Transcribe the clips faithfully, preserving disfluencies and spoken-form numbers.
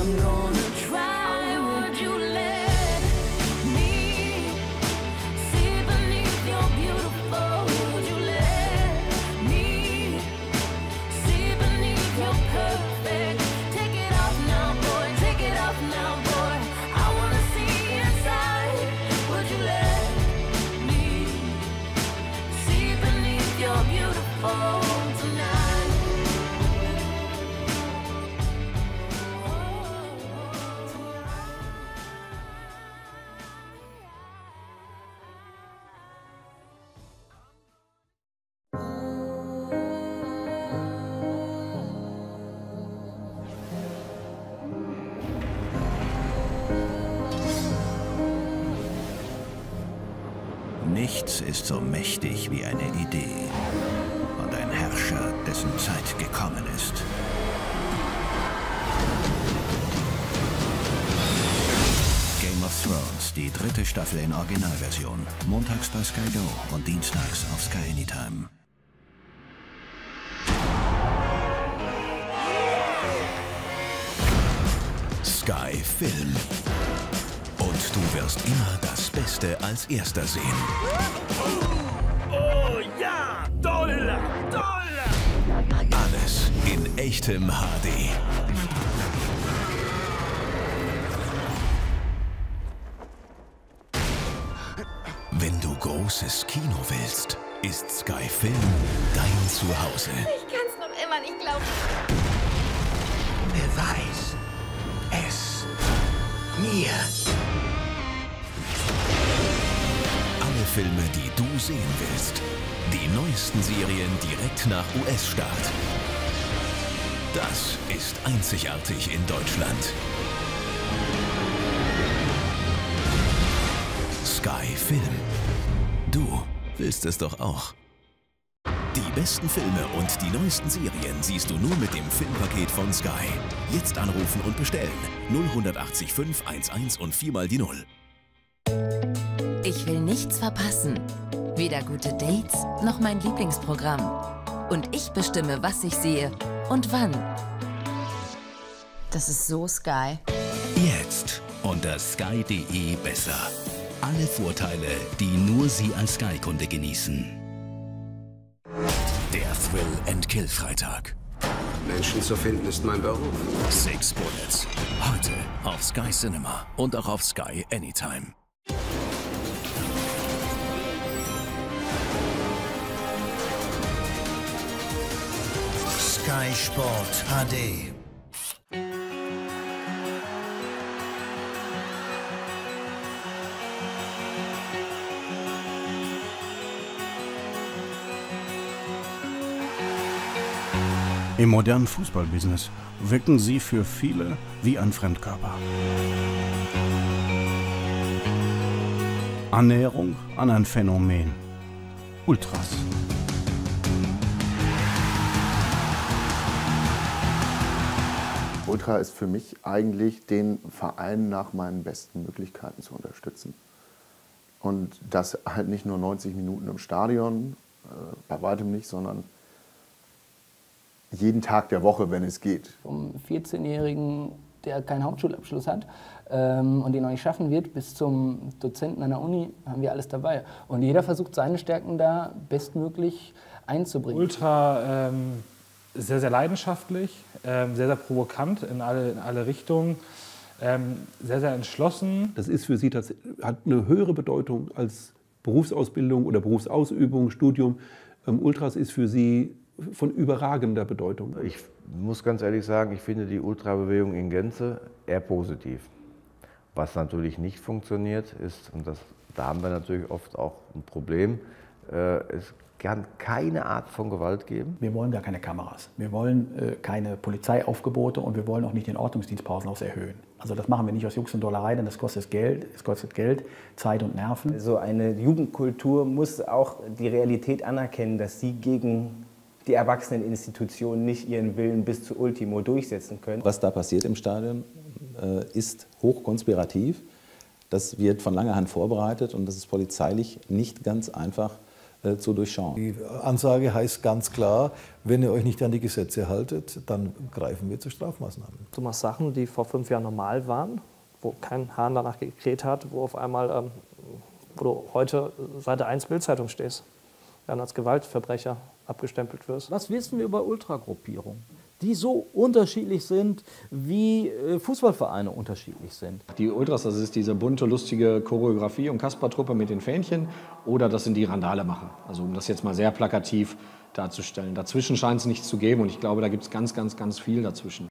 I'm gonna try. Would you let me see beneath your beautiful? Would you let me see beneath your perfect? Take it off now, boy, take it off now, boy. I wanna see inside. Would you let me see beneath your beautiful tonight? Nichts ist so mächtig wie eine Idee und ein Herrscher, dessen Zeit gekommen ist. Game of Thrones, die dritte Staffel in Originalversion. Montags bei Sky Go und dienstags auf Sky Anytime. Sky Film. Und du wirst immer das Beste als Erster sehen. Oh ja, toll, toll! Alles in echtem H D. Wenn du großes Kino willst, ist Sky Film dein Zuhause. Ich kann's noch immer nicht glauben. Beweis es mir. Alle Filme, die du sehen willst. Die neuesten Serien direkt nach U S-Start. Das ist einzigartig in Deutschland. Sky Film. Du willst es doch auch. Die besten Filme und die neuesten Serien siehst du nur mit dem Filmpaket von Sky. Jetzt anrufen und bestellen. null acht fünf eins eins und viermal die Null. Ich will nichts verpassen. Weder gute Dates noch mein Lieblingsprogramm. Und ich bestimme, was ich sehe und wann. Das ist so Sky. Jetzt unter sky punkt de besser. Alle Vorteile, die nur Sie als Sky-Kunde genießen. Der Thrill-and-Kill-Freitag. Menschen zu finden ist mein Beruf. Six Bullets. Heute auf Sky Cinema und auch auf Sky Anytime. Sky Sport H D. Im modernen Fußballbusiness wirken sie für viele wie ein Fremdkörper. Annäherung an ein Phänomen. Ultras. Ultra ist für mich eigentlich, den Verein nach meinen besten Möglichkeiten zu unterstützen. Und das halt nicht nur neunzig Minuten im Stadion, äh, bei weitem nicht, sondern jeden Tag der Woche, wenn es geht. Vom vierzehnjährigen, der keinen Hauptschulabschluss hat ähm, und den noch nicht schaffen wird, bis zum Dozenten an der Uni, haben wir alles dabei. Und jeder versucht, seine Stärken da bestmöglich einzubringen. Ultra ähm, sehr, sehr leidenschaftlich, ähm, sehr, sehr provokant in alle, in alle Richtungen, ähm, sehr, sehr entschlossen. Das ist für sie, das hat eine höhere Bedeutung als Berufsausbildung oder Berufsausübung, Studium. Ähm, Ultras ist für sie von überragender Bedeutung. Ich muss ganz ehrlich sagen, ich finde die Ultrabewegung in Gänze eher positiv. Was natürlich nicht funktioniert ist, und das, da haben wir natürlich oft auch ein Problem, äh, es kann keine Art von Gewalt geben. Wir wollen gar keine Kameras, wir wollen äh, keine Polizeiaufgebote und wir wollen auch nicht den Ordnungsdienstpausenhaus erhöhen. Also das machen wir nicht aus Jux und Dollerei, denn das kostet Geld, es kostet Geld, Zeit und Nerven. So eine Jugendkultur muss auch die Realität anerkennen, dass sie gegen die Erwachseneninstitutionen nicht ihren Willen bis zu Ultimo durchsetzen können. Was da passiert im Stadion, äh, ist hochkonspirativ. Das wird von langer Hand vorbereitet und das ist polizeilich nicht ganz einfach äh, zu durchschauen. Die Ansage heißt ganz klar, wenn ihr euch nicht an die Gesetze haltet, dann greifen wir zu Strafmaßnahmen. Du machst Sachen, die vor fünf Jahren normal waren, wo kein Hahn danach gekräht hat, wo auf einmal, ähm, wo du heute Seite eins Bild-Zeitung stehst, dann als Gewaltverbrecher abgestempelt wirst. Was wissen wir über Ultragruppierungen, die so unterschiedlich sind, wie Fußballvereine unterschiedlich sind? Die Ultras, das ist diese bunte, lustige Choreografie und Kaspertruppe mit den Fähnchen, oder das sind die Randalemacher. Also um das jetzt mal sehr plakativ darzustellen. Dazwischen scheint es nichts zu geben und ich glaube, da gibt es ganz, ganz, ganz viel dazwischen.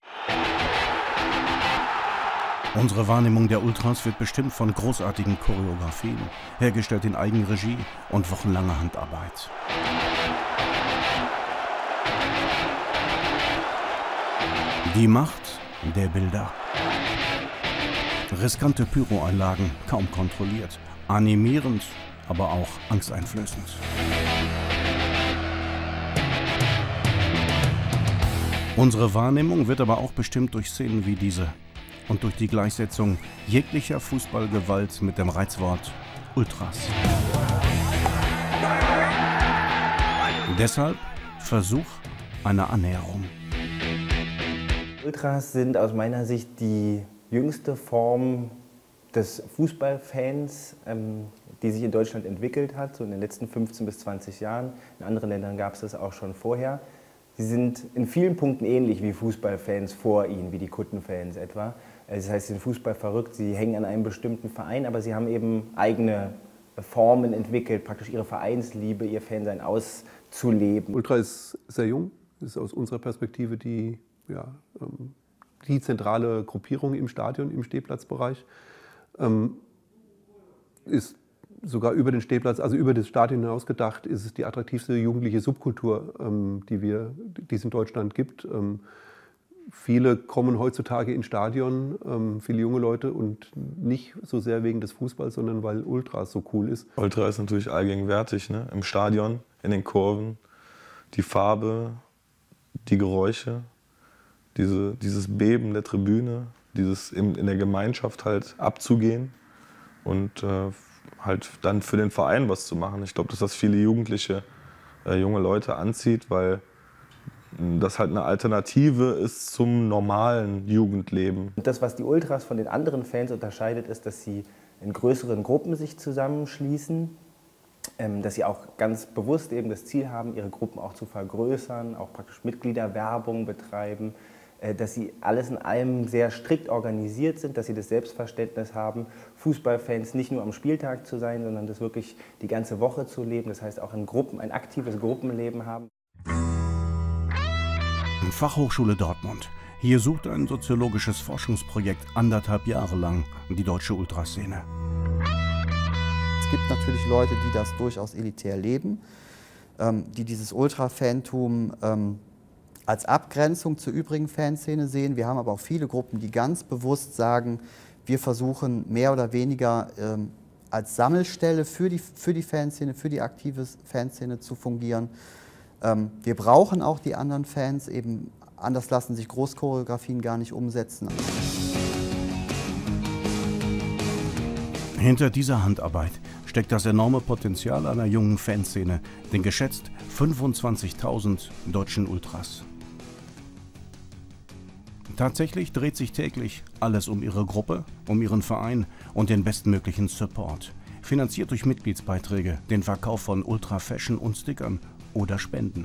Unsere Wahrnehmung der Ultras wird bestimmt von großartigen Choreografien, hergestellt in Eigenregie und wochenlanger Handarbeit. Die Macht der Bilder. Riskante Pyroeinlagen, kaum kontrolliert, animierend, aber auch angsteinflößend. Unsere Wahrnehmung wird aber auch bestimmt durch Szenen wie diese und durch die Gleichsetzung jeglicher Fußballgewalt mit dem Reizwort Ultras. Deshalb Versuch einer Annäherung. Ultras sind aus meiner Sicht die jüngste Form des Fußballfans, ähm, die sich in Deutschland entwickelt hat, so in den letzten fünfzehn bis zwanzig Jahren. In anderen Ländern gab es das auch schon vorher. Sie sind in vielen Punkten ähnlich wie Fußballfans vor ihnen, wie die Kuttenfans etwa. Das heißt, sie sind Fußball verrückt, sie hängen an einem bestimmten Verein, aber sie haben eben eigene Formen entwickelt, praktisch ihre Vereinsliebe, ihr Fansein auszuleben. Ultra ist sehr jung, ist aus unserer Perspektive die, ja, die zentrale Gruppierung im Stadion, im Stehplatzbereich. Ähm, ist sogar über den Stehplatz, also über das Stadion hinaus gedacht, ist es die attraktivste jugendliche Subkultur, ähm, die, wir, die es in Deutschland gibt. Ähm, viele kommen heutzutage ins Stadion, ähm, viele junge Leute, und nicht so sehr wegen des Fußballs, sondern weil Ultras so cool ist. Ultra ist natürlich allgegenwärtig, ne? Im Stadion, in den Kurven, die Farbe, die Geräusche, diese, dieses Beben der Tribüne, dieses in, in der Gemeinschaft halt abzugehen und äh, halt dann für den Verein was zu machen. Ich glaube, dass das viele Jugendliche, äh, junge Leute anzieht, weil das halt eine Alternative ist zum normalen Jugendleben. Und das, was die Ultras von den anderen Fans unterscheidet, ist, dass sie in größeren Gruppen sich zusammenschließen, ähm, dass sie auch ganz bewusst eben das Ziel haben, ihre Gruppen auch zu vergrößern, auch praktisch Mitgliederwerbung betreiben, äh, dass sie alles in allem sehr strikt organisiert sind, dass sie das Selbstverständnis haben, Fußballfans nicht nur am Spieltag zu sein, sondern das wirklich die ganze Woche zu leben, das heißt auch in Gruppen, ein aktives Gruppenleben haben. Fachhochschule Dortmund. Hier sucht ein soziologisches Forschungsprojekt anderthalb Jahre lang die deutsche Ultraszene. Es gibt natürlich Leute, die das durchaus elitär leben, ähm, die dieses Ultra-Fantum ähm, als Abgrenzung zur übrigen Fanszene sehen. Wir haben aber auch viele Gruppen, die ganz bewusst sagen, wir versuchen mehr oder weniger ähm, als Sammelstelle für die, für die Fanszene, für die aktive Fanszene zu fungieren. Ähm, wir brauchen auch die anderen Fans, eben anders lassen sich Großchoreografien gar nicht umsetzen. Hinter dieser Handarbeit steckt das enorme Potenzial einer jungen Fanszene, den geschätzt fünfundzwanzigtausend deutschen Ultras. Tatsächlich dreht sich täglich alles um ihre Gruppe, um ihren Verein und den bestmöglichen Support. Finanziert durch Mitgliedsbeiträge, den Verkauf von Ultra-Fashion und Stickern oder Spenden.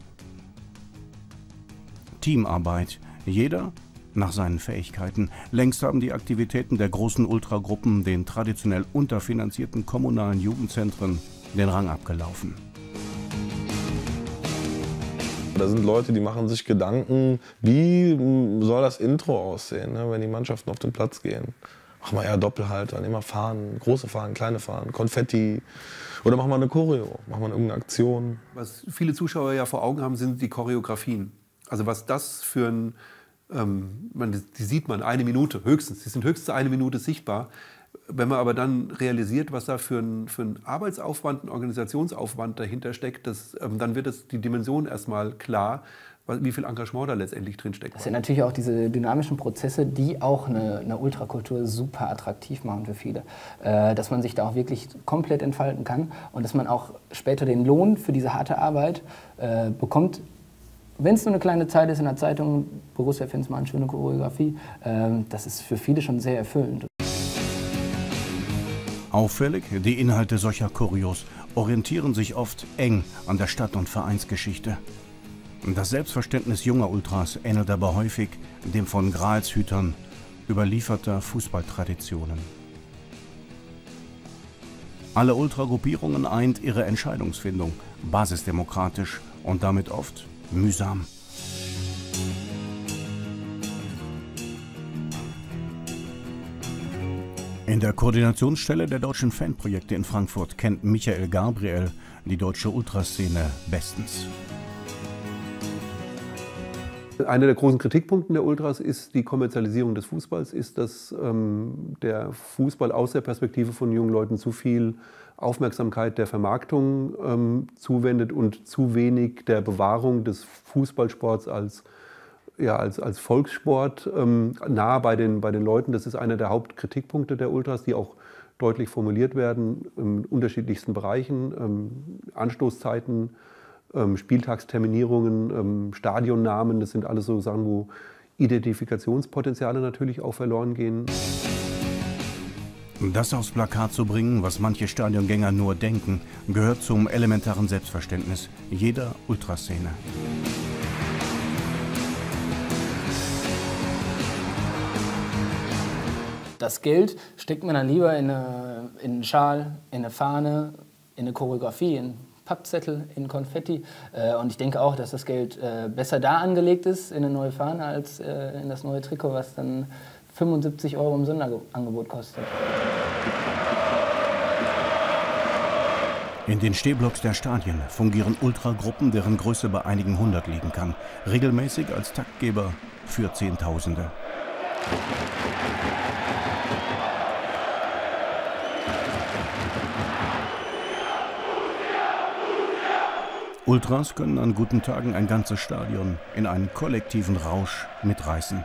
Teamarbeit. Jeder nach seinen Fähigkeiten. Längst haben die Aktivitäten der großen Ultragruppen den traditionell unterfinanzierten kommunalen Jugendzentren den Rang abgelaufen. Da sind Leute, die machen sich Gedanken, wie soll das Intro aussehen, ne, wenn die Mannschaften auf den Platz gehen. Machen wir ja Doppelhalter, nehmen wir Fahnen, große Fahnen, kleine Fahnen, Konfetti. Oder machen wir eine Choreo, machen wir irgendeine Aktion. Was viele Zuschauer ja vor Augen haben, sind die Choreografien. Also was das für ein, ähm, man, die sieht man eine Minute höchstens, die sind höchstens eine Minute sichtbar. Wenn man aber dann realisiert, was da für ein, für ein Arbeitsaufwand, ein Organisationsaufwand dahinter steckt, das, ähm, dann wird das, die Dimension erstmal klar, wie viel Engagement da letztendlich drinsteckt. Das sind natürlich auch diese dynamischen Prozesse, die auch eine, eine Ultrakultur super attraktiv machen für viele. Äh, dass man sich da auch wirklich komplett entfalten kann und dass man auch später den Lohn für diese harte Arbeit äh, bekommt. Wenn es nur eine kleine Zeit ist in der Zeitung, Borussia-Fans machen schöne Choreografie, äh, das ist für viele schon sehr erfüllend. Auffällig, die Inhalte solcher Choreos orientieren sich oft eng an der Stadt- und Vereinsgeschichte. Das Selbstverständnis junger Ultras ähnelt aber häufig dem von Gralshütern überlieferter Fußballtraditionen. Alle Ultragruppierungen eint ihre Entscheidungsfindung, basisdemokratisch und damit oft mühsam. In der Koordinationsstelle der deutschen Fanprojekte in Frankfurt kennt Michael Gabriel die deutsche Ultraszene bestens. Einer der großen Kritikpunkte der Ultras ist die Kommerzialisierung des Fußballs, ist, dass ähm, der Fußball aus der Perspektive von jungen Leuten zu viel Aufmerksamkeit der Vermarktung ähm, zuwendet und zu wenig der Bewahrung des Fußballsports als, ja, als, als Volkssport ähm, nah bei den, bei den Leuten. Das ist einer der Hauptkritikpunkte der Ultras, die auch deutlich formuliert werden in unterschiedlichsten Bereichen, ähm, Anstoßzeiten, Spieltagsterminierungen, Stadionnamen, das sind alles so Sachen, wo Identifikationspotenziale natürlich auch verloren gehen. Das aufs Plakat zu bringen, was manche Stadiongänger nur denken, gehört zum elementaren Selbstverständnis jeder Ultraszene. Das Geld steckt man dann lieber in, eine, in einen Schal, in eine Fahne, in eine Choreografie, in Pappzettel, in Konfetti. Und ich denke auch, dass das Geld besser da angelegt ist, in eine neue Fahne, als in das neue Trikot, was dann fünfundsiebzig Euro im Sonderangebot kostet. In den Stehblocks der Stadien fungieren Ultragruppen, deren Größe bei einigen hundert liegen kann, regelmäßig als Taktgeber für Zehntausende. Ultras können an guten Tagen ein ganzes Stadion in einen kollektiven Rausch mitreißen.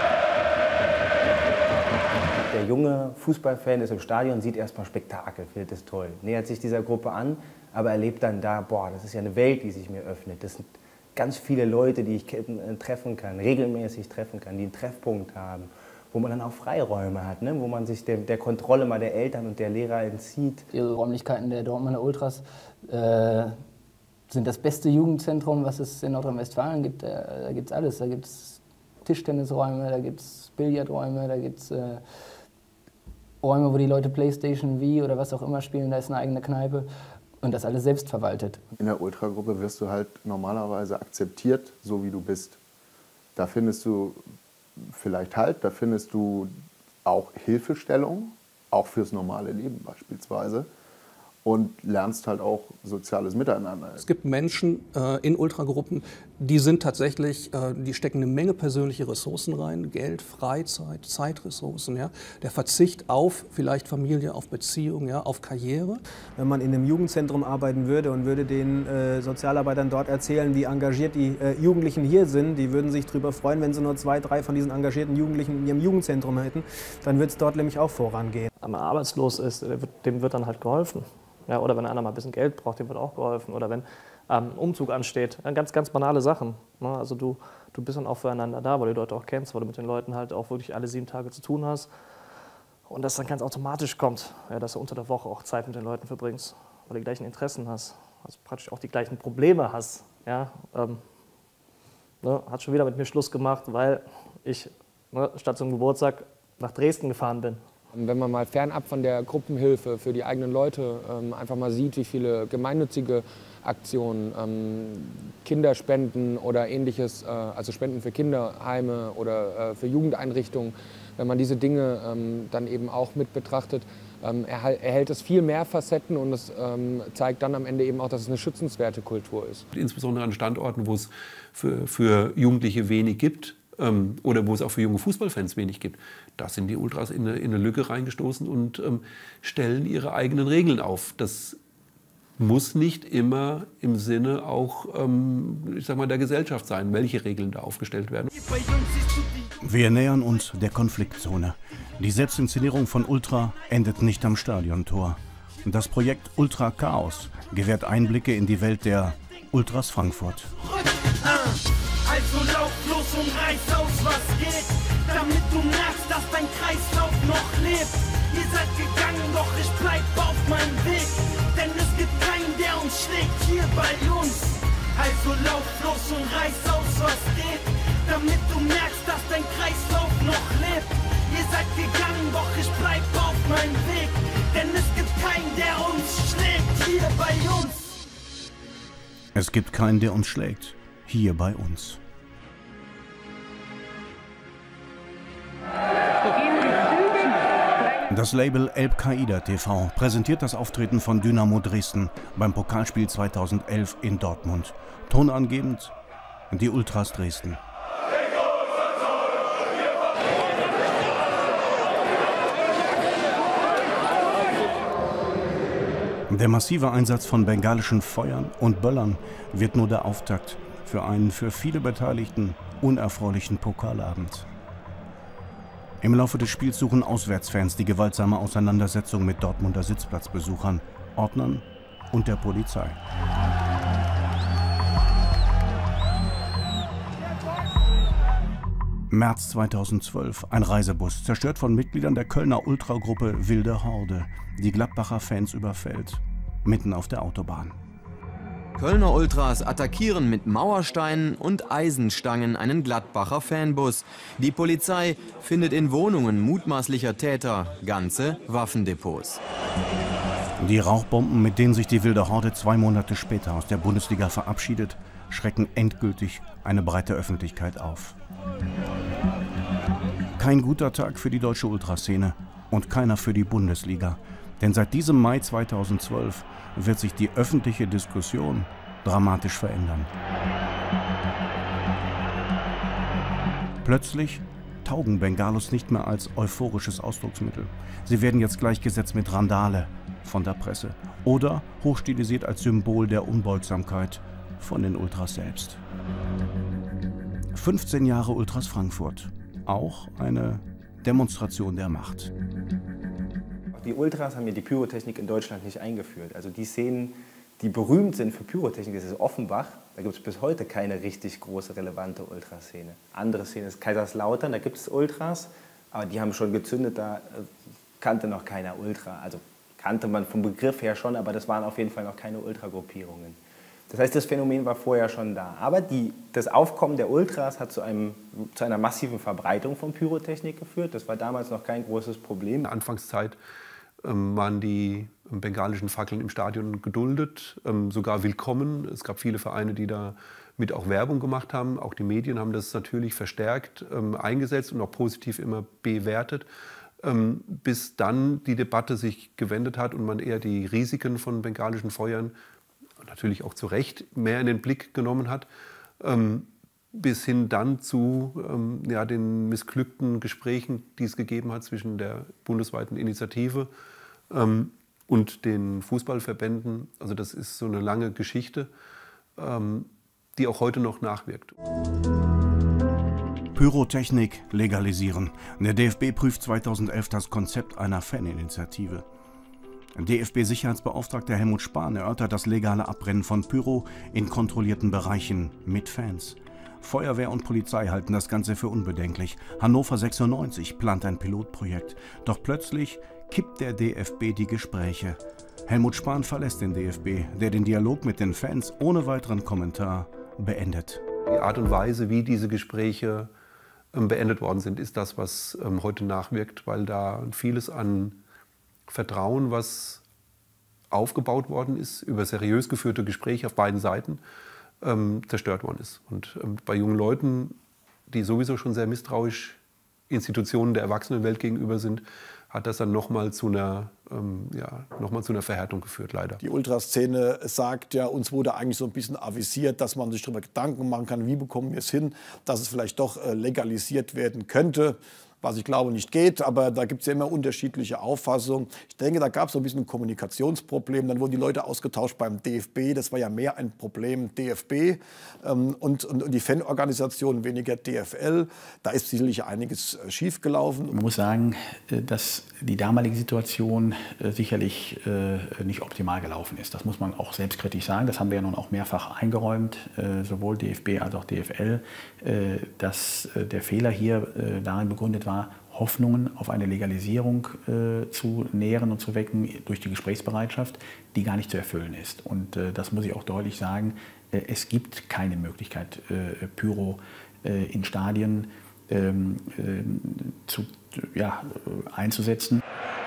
Der junge Fußballfan ist im Stadion, sieht erstmal Spektakel, findet es toll, nähert sich dieser Gruppe an, aber erlebt dann da, boah, das ist ja eine Welt, die sich mir öffnet. Das sind ganz viele Leute, die ich treffen kann, regelmäßig treffen kann, die einen Treffpunkt haben, wo man dann auch Freiräume hat, ne? Wo man sich der, der Kontrolle mal der Eltern und der Lehrer entzieht. Die Räumlichkeiten der Dortmunder Ultras äh, sind das beste Jugendzentrum, was es in Nordrhein-Westfalen gibt. Da, da gibt es alles. Da gibt es Tischtennisräume, da gibt es Billardräume, da gibt es äh, Räume, wo die Leute Playstation, Wii oder was auch immer spielen. Da ist eine eigene Kneipe und das alles selbst verwaltet. In der Ultragruppe wirst du halt normalerweise akzeptiert, so wie du bist. Da findest du vielleicht Halt, da findest du auch Hilfestellung, auch fürs normale Leben beispielsweise. Und lernst halt auch soziales Miteinander. Es gibt Menschen äh, in Ultragruppen, die sind tatsächlich, äh, die stecken eine Menge persönliche Ressourcen rein, Geld, Freizeit, Zeitressourcen, ja, der Verzicht auf vielleicht Familie, auf Beziehung, ja, auf Karriere. Wenn man in einem Jugendzentrum arbeiten würde und würde den äh, Sozialarbeitern dort erzählen, wie engagiert die äh, Jugendlichen hier sind, die würden sich darüber freuen, wenn sie nur zwei, drei von diesen engagierten Jugendlichen in ihrem Jugendzentrum hätten, dann wird es dort nämlich auch vorangehen. Wenn man arbeitslos ist, dem wird dann halt geholfen. Ja, oder wenn einer mal ein bisschen Geld braucht, dem wird auch geholfen. Oder wenn ähm, ein Umzug ansteht. Ja, ganz, ganz banale Sachen. Ne? Also du, du bist dann auch füreinander da, weil du die Leute auch kennst, weil du mit den Leuten halt auch wirklich alle sieben Tage zu tun hast. Und das dann ganz automatisch kommt, ja, dass du unter der Woche auch Zeit mit den Leuten verbringst, weil du die gleichen Interessen hast, also praktisch auch die gleichen Probleme hast. Ja? Ähm, ne? Hat schon wieder mit mir Schluss gemacht, weil ich ne, statt zum Geburtstag nach Dresden gefahren bin. Wenn man mal fernab von der Gruppenhilfe für die eigenen Leute ähm, einfach mal sieht, wie viele gemeinnützige Aktionen, ähm, Kinderspenden oder ähnliches, äh, also Spenden für Kinderheime oder äh, für Jugendeinrichtungen, wenn man diese Dinge ähm, dann eben auch mit betrachtet, ähm, erhält, erhält es viel mehr Facetten und es ähm, zeigt dann am Ende eben auch, dass es eine schützenswerte Kultur ist. Insbesondere an Standorten, wo es für, für Jugendliche wenig gibt, oder wo es auch für junge Fußballfans wenig gibt, da sind die Ultras in eine, in eine Lücke reingestoßen und ähm, stellen ihre eigenen Regeln auf. Das muss nicht immer im Sinne auch, ähm, ich sag mal, der Gesellschaft sein, welche Regeln da aufgestellt werden. Wir nähern uns der Konfliktzone. Die Selbstinszenierung von Ultra endet nicht am Stadiontor. Das Projekt Ultra Chaos gewährt Einblicke in die Welt der Ultras Frankfurt. Also lauf los und reiß aus, was geht, damit du merkst, dass dein Kreislauf noch lebt. Ihr seid gegangen, doch ich bleib auf meinem Weg, denn es gibt keinen, der uns schlägt hier bei uns. Also lauf los und reiß aus, was geht, damit du merkst, dass dein Kreislauf noch lebt. Ihr seid gegangen, doch ich bleib auf meinem Weg, denn es gibt keinen, der uns schlägt hier bei uns. Es gibt keinen, der uns schlägt, hier bei uns. Das Label Elb-Qaida T V präsentiert das Auftreten von Dynamo Dresden beim Pokalspiel zweitausendelf in Dortmund. Tonangebend die Ultras Dresden. Der massive Einsatz von bengalischen Feuern und Böllern wird nur der Auftakt für einen für viele Beteiligten unerfreulichen Pokalabend. Im Laufe des Spiels suchen Auswärtsfans die gewaltsame Auseinandersetzung mit Dortmunder Sitzplatzbesuchern, Ordnern und der Polizei. März zweitausendzwölf. Ein Reisebus, zerstört von Mitgliedern der Kölner Ultragruppe Wilde Horde, die Gladbacher Fans überfällt, mitten auf der Autobahn. Kölner Ultras attackieren mit Mauersteinen und Eisenstangen einen Gladbacher Fanbus. Die Polizei findet in Wohnungen mutmaßlicher Täter ganze Waffendepots. Die Rauchbomben, mit denen sich die Wilde Horde zwei Monate später aus der Bundesliga verabschiedet, schrecken endgültig eine breite Öffentlichkeit auf. Kein guter Tag für die deutsche Ultraszene und keiner für die Bundesliga. Denn seit diesem Mai zweitausendzwölf wird sich die öffentliche Diskussion dramatisch verändern. Plötzlich taugen Bengalos nicht mehr als euphorisches Ausdrucksmittel. Sie werden jetzt gleichgesetzt mit Randale von der Presse oder hochstilisiert als Symbol der Unbeugsamkeit von den Ultras selbst. fünfzehn Jahre Ultras Frankfurt. Auch eine Demonstration der Macht. Die Ultras haben ja die Pyrotechnik in Deutschland nicht eingeführt. Also die Szenen, die berühmt sind für Pyrotechnik, das ist Offenbach. Da gibt es bis heute keine richtig große, relevante Ultraszene. Andere Szene ist Kaiserslautern, da gibt es Ultras, aber die haben schon gezündet, da kannte noch keiner Ultra. Also kannte man vom Begriff her schon, aber das waren auf jeden Fall noch keine Ultragruppierungen. Das heißt, das Phänomen war vorher schon da. Aber die, das Aufkommen der Ultras hat zu, einem, zu einer massiven Verbreitung von Pyrotechnik geführt. Das war damals noch kein großes Problem. In der Anfangszeit ähm, waren die bengalischen Fackeln im Stadion geduldet, ähm, sogar willkommen. Es gab viele Vereine, die da mit auch Werbung gemacht haben. Auch die Medien haben das natürlich verstärkt ähm, eingesetzt und auch positiv immer bewertet. Ähm, bis dann die Debatte sich gewendet hat und man eher die Risiken von bengalischen Feuern natürlich auch zu Recht mehr in den Blick genommen hat, ähm, bis hin dann zu ähm, ja, den missglückten Gesprächen, die es gegeben hat zwischen der bundesweiten Initiative ähm, und den Fußballverbänden. Also das ist so eine lange Geschichte, ähm, die auch heute noch nachwirkt. Pyrotechnik legalisieren. Der D F B prüft zweitausendelf das Konzept einer Faninitiative. D F B-Sicherheitsbeauftragter Helmut Spahn erörtert das legale Abbrennen von Pyro in kontrollierten Bereichen mit Fans. Feuerwehr und Polizei halten das Ganze für unbedenklich. Hannover sechsundneunzig plant ein Pilotprojekt. Doch plötzlich kippt der D F B die Gespräche. Helmut Spahn verlässt den D F B, der den Dialog mit den Fans ohne weiteren Kommentar beendet. Die Art und Weise, wie diese Gespräche ähm, beendet worden sind, ist das, was ähm, heute nachwirkt, weil da vieles an Vertrauen, was aufgebaut worden ist, über seriös geführte Gespräche auf beiden Seiten, ähm, zerstört worden ist. Und ähm, bei jungen Leuten, die sowieso schon sehr misstrauisch Institutionen der Erwachsenenwelt gegenüber sind, hat das dann nochmal zu einer, ähm, ja, noch mal zu einer Verhärtung geführt, leider. Die Ultraszene sagt ja, uns wurde eigentlich so ein bisschen avisiert, dass man sich darüber Gedanken machen kann, wie bekommen wir es hin, dass es vielleicht doch äh, legalisiert werden könnte. was ich glaube nicht geht, aber da gibt es ja immer unterschiedliche Auffassungen. Ich denke, da gab es so ein bisschen ein Kommunikationsproblem. Dann wurden die Leute ausgetauscht beim D F B, das war ja mehr ein Problem D F B ähm, und, und, und die Fanorganisation weniger D F L. Da ist sicherlich einiges äh, schiefgelaufen. Man muss sagen, äh, dass die damalige Situation äh, sicherlich äh, nicht optimal gelaufen ist. Das muss man auch selbstkritisch sagen. Das haben wir ja nun auch mehrfach eingeräumt, äh, sowohl D F B als auch D F L, äh, dass äh, der Fehler hier äh, darin begründet war, Hoffnungen auf eine Legalisierung äh, zu nähren und zu wecken durch die Gesprächsbereitschaft, die gar nicht zu erfüllen ist. Und äh, das muss ich auch deutlich sagen, äh, es gibt keine Möglichkeit, äh, Pyro äh, in Stadien ähm, äh, zu, ja, äh, einzusetzen.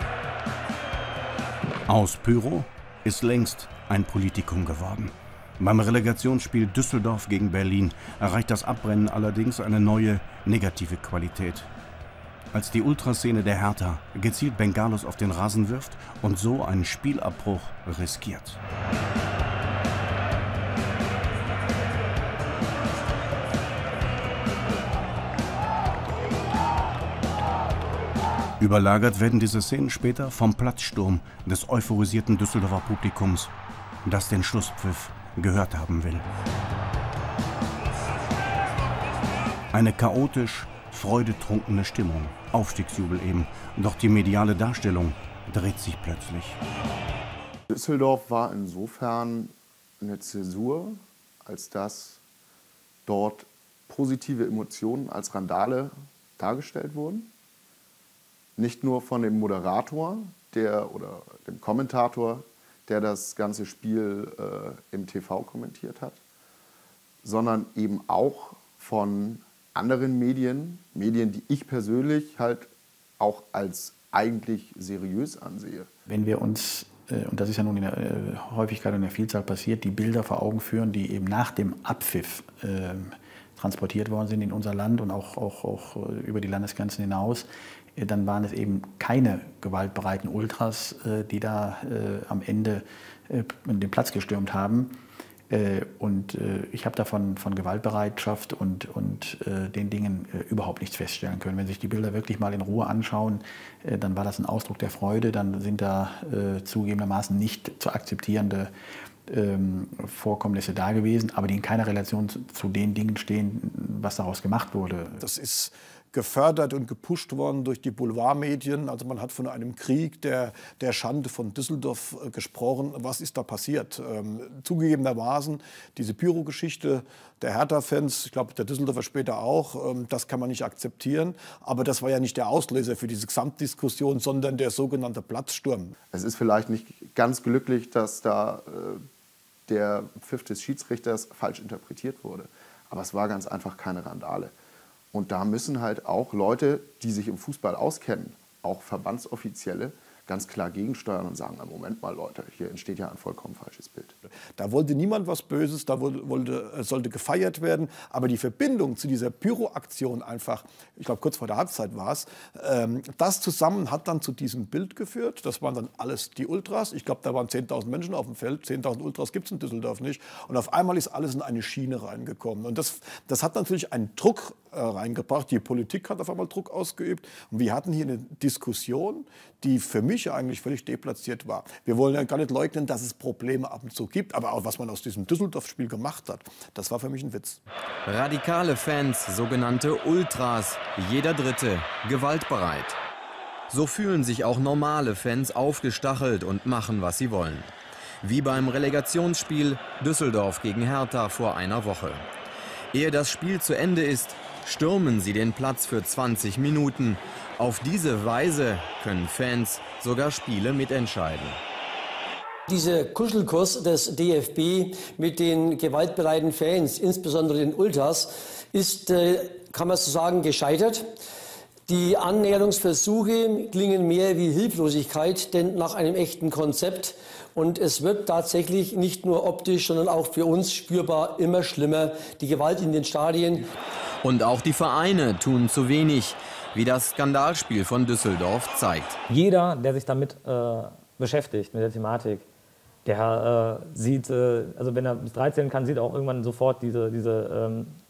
Aus Pyro ist längst ein Politikum geworden. Beim Relegationsspiel Düsseldorf gegen Berlin erreicht das Abbrennen allerdings eine neue, negative Qualität. Als die Ultraszene der Hertha gezielt Bengalos auf den Rasen wirft und so einen Spielabbruch riskiert. Überlagert werden diese Szenen später vom Platzsturm des euphorisierten Düsseldorfer Publikums, das den Schlusspfiff gehört haben will. Eine chaotisch freudetrunkene Stimmung, Aufstiegsjubel eben, doch die mediale Darstellung dreht sich plötzlich. Düsseldorf war insofern eine Zäsur, als dass dort positive Emotionen als Randale dargestellt wurden. Nicht nur von dem Moderator der, oder dem Kommentator, der das ganze Spiel äh, im T V kommentiert hat, sondern eben auch von anderen Medien, Medien, die ich persönlich halt auch als eigentlich seriös ansehe. Wenn wir uns, äh, und das ist ja nun in der äh, Häufigkeit und in der Vielzahl passiert, die Bilder vor Augen führen, die eben nach dem Abpfiff äh, transportiert worden sind in unser Land und auch, auch, auch über die Landesgrenzen hinaus, äh, dann waren es eben keine gewaltbereiten Ultras, äh, die da äh, am Ende äh, den Platz gestürmt haben. Und ich habe davon von Gewaltbereitschaft und, und äh, den Dingen äh, überhaupt nichts feststellen können. Wenn Sie sich die Bilder wirklich mal in Ruhe anschauen, äh, dann war das ein Ausdruck der Freude, dann sind da äh, zugegebenermaßen nicht zu akzeptierende ähm, Vorkommnisse da gewesen, aber die in keiner Relation zu, zu den Dingen stehen, was daraus gemacht wurde. Das ist gefördert und gepusht worden durch die Boulevardmedien. Also man hat von einem Krieg der, der Schande von Düsseldorf äh, gesprochen. Was ist da passiert? Ähm, zugegebenermaßen, diese Pyro-Geschichte der Hertha-Fans, ich glaube der Düsseldorfer später auch, ähm, das kann man nicht akzeptieren. Aber das war ja nicht der Auslöser für diese Gesamtdiskussion, sondern der sogenannte Platzsturm. Es ist vielleicht nicht ganz glücklich, dass da äh, der Pfiff des Schiedsrichters falsch interpretiert wurde. Aber es war ganz einfach keine Randale. Und da müssen halt auch Leute, die sich im Fußball auskennen, auch Verbandsoffizielle, ganz klar gegensteuern und sagen, Moment mal Leute, hier entsteht ja ein vollkommen falsches Bild. Da wollte niemand was Böses, da wollte, sollte gefeiert werden. Aber die Verbindung zu dieser Pyro-Aktion einfach, ich glaube kurz vor der Halbzeit war es, ähm, das zusammen hat dann zu diesem Bild geführt. Das waren dann alles die Ultras. Ich glaube, da waren zehntausend Menschen auf dem Feld. zehntausend Ultras gibt es in Düsseldorf nicht. Und auf einmal ist alles in eine Schiene reingekommen. Und das, das hat natürlich einen Druck äh, reingebracht. Die Politik hat auf einmal Druck ausgeübt. Und wir hatten hier eine Diskussion, die für mich eigentlich völlig deplatziert war. Wir wollen ja gar nicht leugnen, dass es Probleme ab und zu gibt, aber auch was man aus diesem Düsseldorf-Spiel gemacht hat, das war für mich ein Witz. Radikale Fans, sogenannte Ultras, jeder Dritte, gewaltbereit. So fühlen sich auch normale Fans aufgestachelt und machen, was sie wollen. Wie beim Relegationsspiel Düsseldorf gegen Hertha vor einer Woche. Ehe das Spiel zu Ende ist, stürmen sie den Platz für zwanzig Minuten. Auf diese Weise können Fans sogar Spiele mitentscheiden. Dieser Kuschelkurs des D F B mit den gewaltbereiten Fans, insbesondere den Ultras, ist, äh, kann man so sagen, gescheitert. Die Annäherungsversuche klingen mehr wie Hilflosigkeit, denn nach einem echten Konzept. Und es wird tatsächlich nicht nur optisch, sondern auch für uns spürbar immer schlimmer, die Gewalt in den Stadien. Und auch die Vereine tun zu wenig, wie das Skandalspiel von Düsseldorf zeigt. Jeder, der sich damit äh, beschäftigt, mit der Thematik, der äh, sieht, äh, also wenn er bis drei zählen kann, sieht er auch irgendwann sofort diese, diese ähm,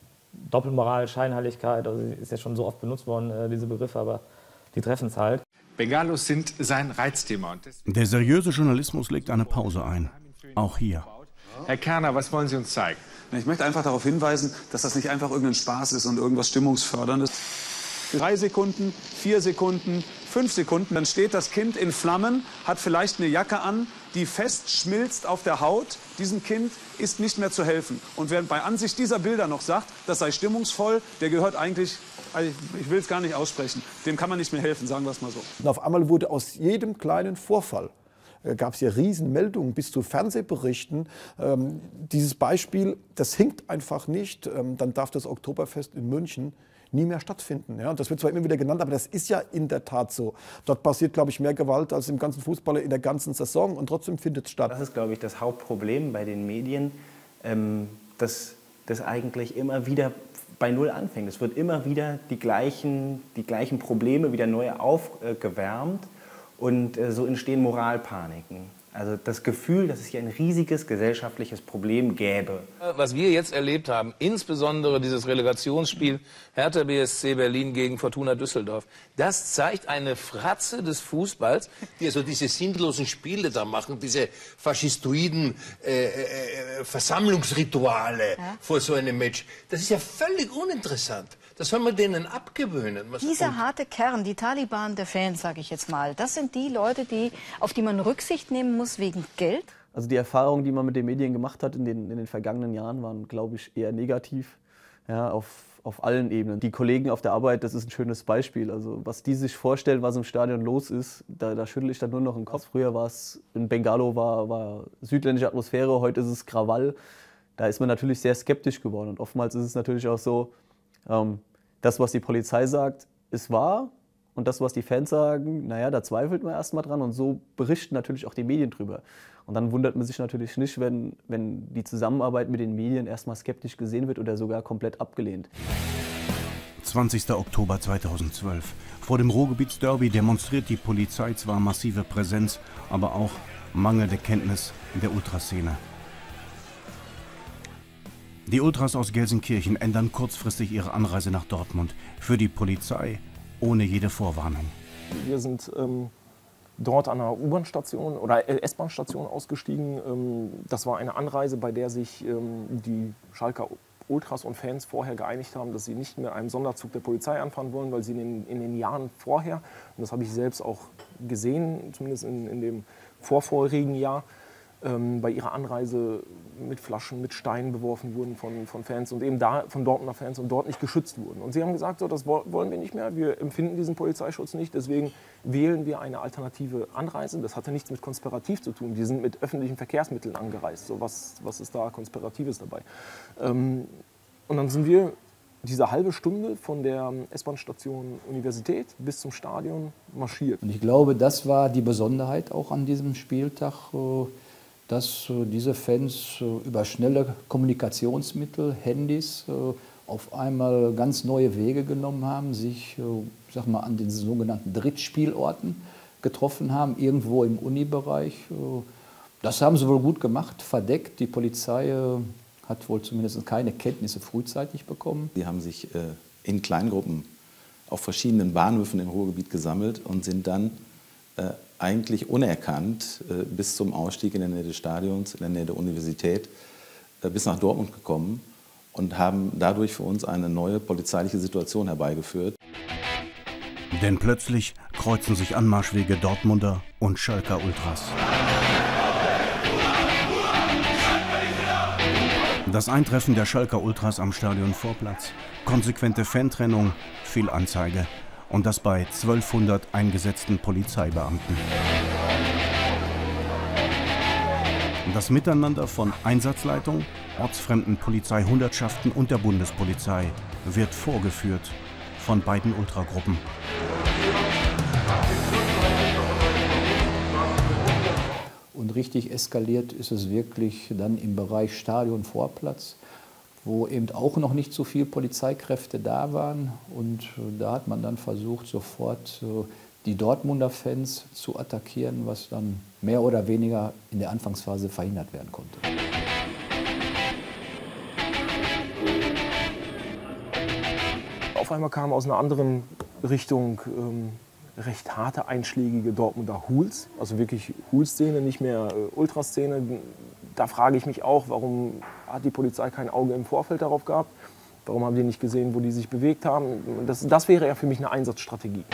Doppelmoral, Scheinheiligkeit, also ist ja schon so oft benutzt worden, äh, diese Begriffe, aber die treffen es halt. Bengalos sind sein Reizthema. Der seriöse Journalismus legt eine Pause ein. Auch hier. Herr Kerner, was wollen Sie uns zeigen? Ich möchte einfach darauf hinweisen, dass das nicht einfach irgendein Spaß ist und irgendwas Stimmungsförderndes. Drei Sekunden, vier Sekunden, fünf Sekunden, dann steht das Kind in Flammen, hat vielleicht eine Jacke an, die fest schmilzt auf der Haut. Diesem Kind ist nicht mehr zu helfen. Und wer bei Ansicht dieser Bilder noch sagt, das sei stimmungsvoll, der gehört eigentlich, ich will es gar nicht aussprechen, dem kann man nicht mehr helfen, sagen wir es mal so. Und auf einmal wurde aus jedem kleinen Vorfall, äh, gab es ja Riesenmeldungen bis zu Fernsehberichten. Ähm, dieses Beispiel, das hinkt einfach nicht. Ähm, dann darf das Oktoberfest in München nie mehr stattfinden. Ja, das wird zwar immer wieder genannt, aber das ist ja in der Tat so. Dort passiert, glaube ich, mehr Gewalt als im ganzen Fußball in der ganzen Saison und trotzdem findet es statt. Das ist, glaube ich, das Hauptproblem bei den Medien, ähm, dass das eigentlich immer wieder bei Null anfängt. Es wird immer wieder die gleichen, die gleichen Probleme wieder neu aufgewärmt und äh, so entstehen Moralpaniken. Also das Gefühl, dass es hier ein riesiges gesellschaftliches Problem gäbe. Was wir jetzt erlebt haben, insbesondere dieses Relegationsspiel Hertha B S C Berlin gegen Fortuna Düsseldorf, das zeigt eine Fratze des Fußballs, die also diese sinnlosen Spiele da machen, diese faschistoiden äh, äh, Versammlungsrituale ja. vor so einem Match. Das ist ja völlig uninteressant. Das soll man denen abgewöhnen. Was Dieser harte Kern, die Taliban der Fans, sage ich jetzt mal, das sind die Leute, die, auf die man Rücksicht nehmen muss wegen Geld? Also die Erfahrungen, die man mit den Medien gemacht hat in den, in den vergangenen Jahren, waren, glaube ich, eher negativ, ja, auf, auf allen Ebenen. Die Kollegen auf der Arbeit, das ist ein schönes Beispiel. Also was die sich vorstellen, was im Stadion los ist, da, da schüttel ich dann nur noch den Kopf. Früher war es in Bengalo, war, war südländische Atmosphäre, heute ist es Krawall. Da ist man natürlich sehr skeptisch geworden. Und oftmals ist es natürlich auch so, Ähm, das, was die Polizei sagt, ist wahr. Und das, was die Fans sagen, naja, da zweifelt man erst mal dran. Und so berichten natürlich auch die Medien drüber. Und dann wundert man sich natürlich nicht, wenn, wenn die Zusammenarbeit mit den Medien erstmal skeptisch gesehen wird oder sogar komplett abgelehnt. zwanzigster Oktober zweitausendzwölf. Vor dem Ruhrgebietsderby demonstriert die Polizei zwar massive Präsenz, aber auch mangelnde Kenntnis der Ultraszene. Die Ultras aus Gelsenkirchen ändern kurzfristig ihre Anreise nach Dortmund. Für die Polizei ohne jede Vorwarnung. Wir sind ähm, dort an einer U-Bahn-Station oder S-Bahn-Station ausgestiegen. Ähm, das war eine Anreise, bei der sich ähm, die Schalker Ultras und Fans vorher geeinigt haben, dass sie nicht mehr einem Sonderzug der Polizei anfahren wollen, weil sie in den, in den Jahren vorher, und das habe ich selbst auch gesehen, zumindest in, in dem vorvorigen Jahr, ähm, bei ihrer Anreise mit Flaschen, mit Steinen beworfen wurden von, von Fans und eben da von Dortmunder Fans und dort nicht geschützt wurden. Und sie haben gesagt, so, das wollen wir nicht mehr, wir empfinden diesen Polizeischutz nicht, deswegen wählen wir eine alternative Anreise. Das hatte nichts mit konspirativ zu tun, die sind mit öffentlichen Verkehrsmitteln angereist. So, was, was ist da Konspiratives dabei? Ähm, und dann sind wir diese halbe Stunde von der S-Bahn-Station Universität bis zum Stadion marschiert. Und ich glaube, das war die Besonderheit auch an diesem Spieltag, dass diese Fans über schnelle Kommunikationsmittel, Handys, auf einmal ganz neue Wege genommen haben, sich sag mal, an den sogenannten Drittspielorten getroffen haben, irgendwo im Unibereich. Das haben sie wohl gut gemacht, verdeckt. Die Polizei hat wohl zumindest keine Kenntnisse frühzeitig bekommen. Die haben sich in Kleingruppen auf verschiedenen Bahnhöfen im Ruhrgebiet gesammelt und sind dann eigentlich unerkannt äh, bis zum Ausstieg in der Nähe des Stadions, in der Nähe der Universität, äh, bis nach Dortmund gekommen und haben dadurch für uns eine neue polizeiliche Situation herbeigeführt. Denn plötzlich kreuzen sich Anmarschwege Dortmunder und Schalker Ultras. Das Eintreffen der Schalker Ultras am Stadionvorplatz, konsequente Fantrennung, Fehlanzeige. Und das bei zwölfhundert eingesetzten Polizeibeamten. Das Miteinander von Einsatzleitung, ortsfremden Polizeihundertschaften und der Bundespolizei wird vorgeführt von beiden Ultragruppen. Und richtig eskaliert ist es wirklich dann im Bereich Stadionvorplatz, wo eben auch noch nicht so viele Polizeikräfte da waren. Und da hat man dann versucht, sofort die Dortmunder Fans zu attackieren, was dann mehr oder weniger in der Anfangsphase verhindert werden konnte. auf einmal kamen aus einer anderen Richtung ähm, recht harte, einschlägige Dortmunder Hools, also wirklich Hool-Szene, nicht mehr äh, Ultraszene. Da frage ich mich auch, warum hat die Polizei kein Auge im Vorfeld darauf gehabt? Warum haben die nicht gesehen, wo die sich bewegt haben? Das, das wäre ja für mich eine Einsatzstrategie.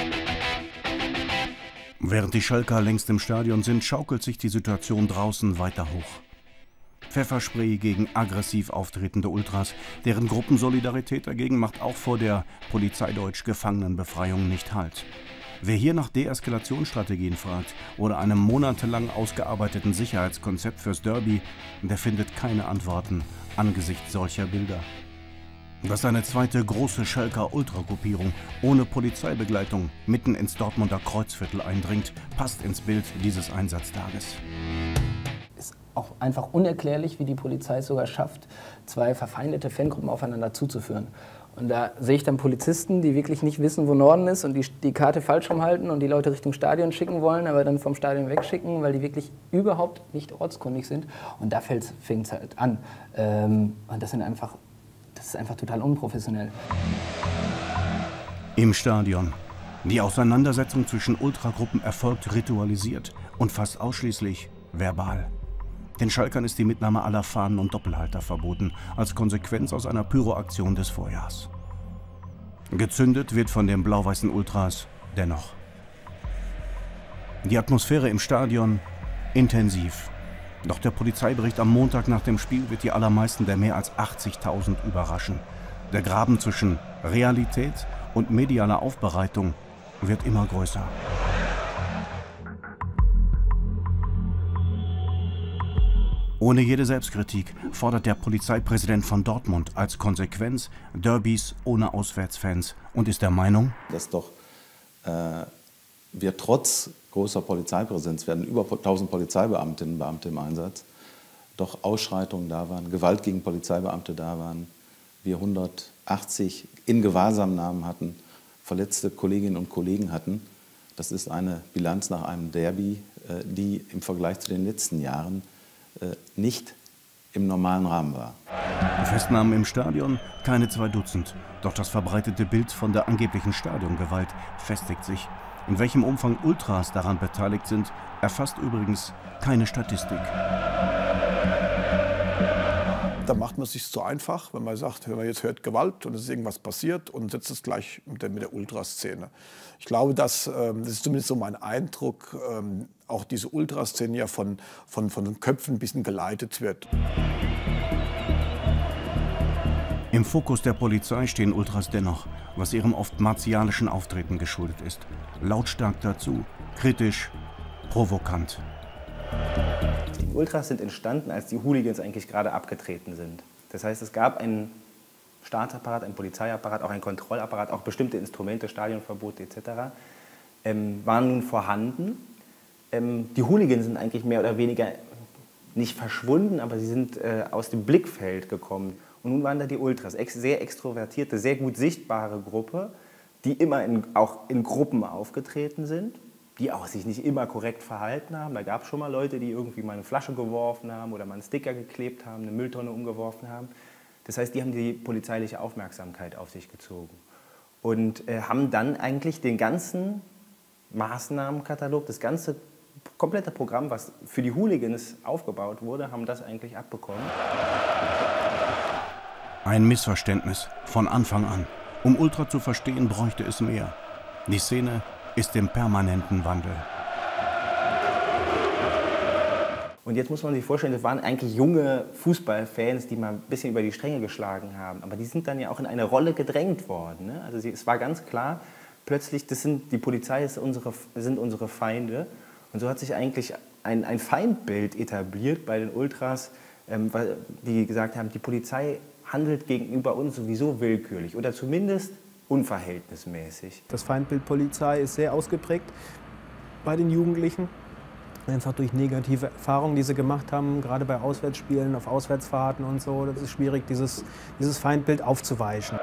Während die Schalker längst im Stadion sind, schaukelt sich die Situation draußen weiter hoch. Pfefferspray gegen aggressiv auftretende Ultras, deren Gruppensolidarität dagegen macht auch vor der Polizeideutsch Gefangenenbefreiung nicht Halt. Wer hier nach Deeskalationsstrategien fragt oder einem monatelang ausgearbeiteten Sicherheitskonzept fürs Derby, der findet keine Antworten angesichts solcher Bilder. Dass eine zweite große Schalker Ultragruppierung ohne Polizeibegleitung mitten ins Dortmunder Kreuzviertel eindringt, passt ins Bild dieses Einsatztages. Ist auch einfach unerklärlich, wie die Polizei es sogar schafft, zwei verfeindete Fangruppen aufeinander zuzuführen. Und da sehe ich dann Polizisten, die wirklich nicht wissen, wo Norden ist und die, die Karte falsch rumhalten und die Leute Richtung Stadion schicken wollen, aber dann vom Stadion wegschicken, weil die wirklich überhaupt nicht ortskundig sind. Und da fängt es halt an. Ähm, und das sind einfach... Das ist einfach total unprofessionell. Im Stadion. Die Auseinandersetzung zwischen Ultragruppen erfolgt ritualisiert und fast ausschließlich verbal. Den Schalkern ist die Mitnahme aller Fahnen und Doppelhalter verboten, als Konsequenz aus einer Pyroaktion des Vorjahrs. Gezündet wird von den blau-weißen Ultras dennoch. Die Atmosphäre im Stadion intensiv. Doch der Polizeibericht am Montag nach dem Spiel wird die allermeisten der mehr als achtzigtausend überraschen. Der Graben zwischen Realität und medialer Aufbereitung wird immer größer. Ohne jede Selbstkritik fordert der Polizeipräsident von Dortmund als Konsequenz Derbys ohne Auswärtsfans und ist der Meinung, dass doch äh, wir trotz großer Polizeipräsenz, werden über tausend Polizeibeamtinnen und Beamte im Einsatz, doch Ausschreitungen da waren, Gewalt gegen Polizeibeamte da waren, wir hundertachtzig in Gewahrsamnahmen hatten, verletzte Kolleginnen und Kollegen hatten. Das ist eine Bilanz nach einem Derby, die im Vergleich zu den letzten Jahren nicht im normalen Rahmen war. Festnahmen im Stadion, keine zwei Dutzend. Doch das verbreitete Bild von der angeblichen Stadiongewalt festigt sich. In welchem Umfang Ultras daran beteiligt sind, erfasst übrigens keine Statistik. Da macht man es sich zu einfach, wenn man sagt, wenn man jetzt hört Gewalt und es ist irgendwas passiert und setzt es gleich mit der, mit der Ultraszene. Ich glaube, dass, ähm, das ist zumindest so mein Eindruck, ähm, auch diese Ultraszene ja von, von, von den Köpfen ein bisschen geleitet wird. Im Fokus der Polizei stehen Ultras dennoch, was ihrem oft martialischen Auftreten geschuldet ist. Lautstark dazu, kritisch, provokant. Die Ultras sind entstanden, als die Hooligans eigentlich gerade abgetreten sind. Das heißt, es gab einen Staatsapparat, einen Polizeiapparat, auch einen Kontrollapparat, auch bestimmte Instrumente, Stadionverbote et cetera, ähm, waren nun vorhanden. Ähm, die Hooligans sind eigentlich mehr oder weniger nicht verschwunden, aber sie sind äh, aus dem Blickfeld gekommen. Und nun waren da die Ultras, ex sehr extrovertierte, sehr gut sichtbare Gruppe, die immer in, auch in Gruppen aufgetreten sind, die auch sich nicht immer korrekt verhalten haben. Da gab es schon mal Leute, die irgendwie mal eine Flasche geworfen haben oder mal einen Sticker geklebt haben, eine Mülltonne umgeworfen haben. Das heißt, die haben die polizeiliche Aufmerksamkeit auf sich gezogen und äh, haben dann eigentlich den ganzen Maßnahmenkatalog, das ganze komplette Programm, was für die Hooligans aufgebaut wurde, haben das eigentlich abbekommen. Ein Missverständnis von Anfang an. Um Ultra zu verstehen, bräuchte es mehr. Die Szene ist im permanenten Wandel. Und jetzt muss man sich vorstellen, das waren eigentlich junge Fußballfans, die mal ein bisschen über die Stränge geschlagen haben. Aber die sind dann ja auch in eine Rolle gedrängt worden. Ne? Also sie, es war ganz klar, plötzlich, das sind, die Polizei ist unsere, sind unsere Feinde. Und so hat sich eigentlich ein, ein Feindbild etabliert bei den Ultras, ähm, weil die gesagt haben, die Polizei handelt gegenüber uns sowieso willkürlich oder zumindest unverhältnismäßig. Das Feindbild Polizei ist sehr ausgeprägt bei den Jugendlichen. Einfach durch negative Erfahrungen, die sie gemacht haben, gerade bei Auswärtsspielen, auf Auswärtsfahrten und so. Das ist schwierig, dieses, dieses Feindbild aufzuweichen.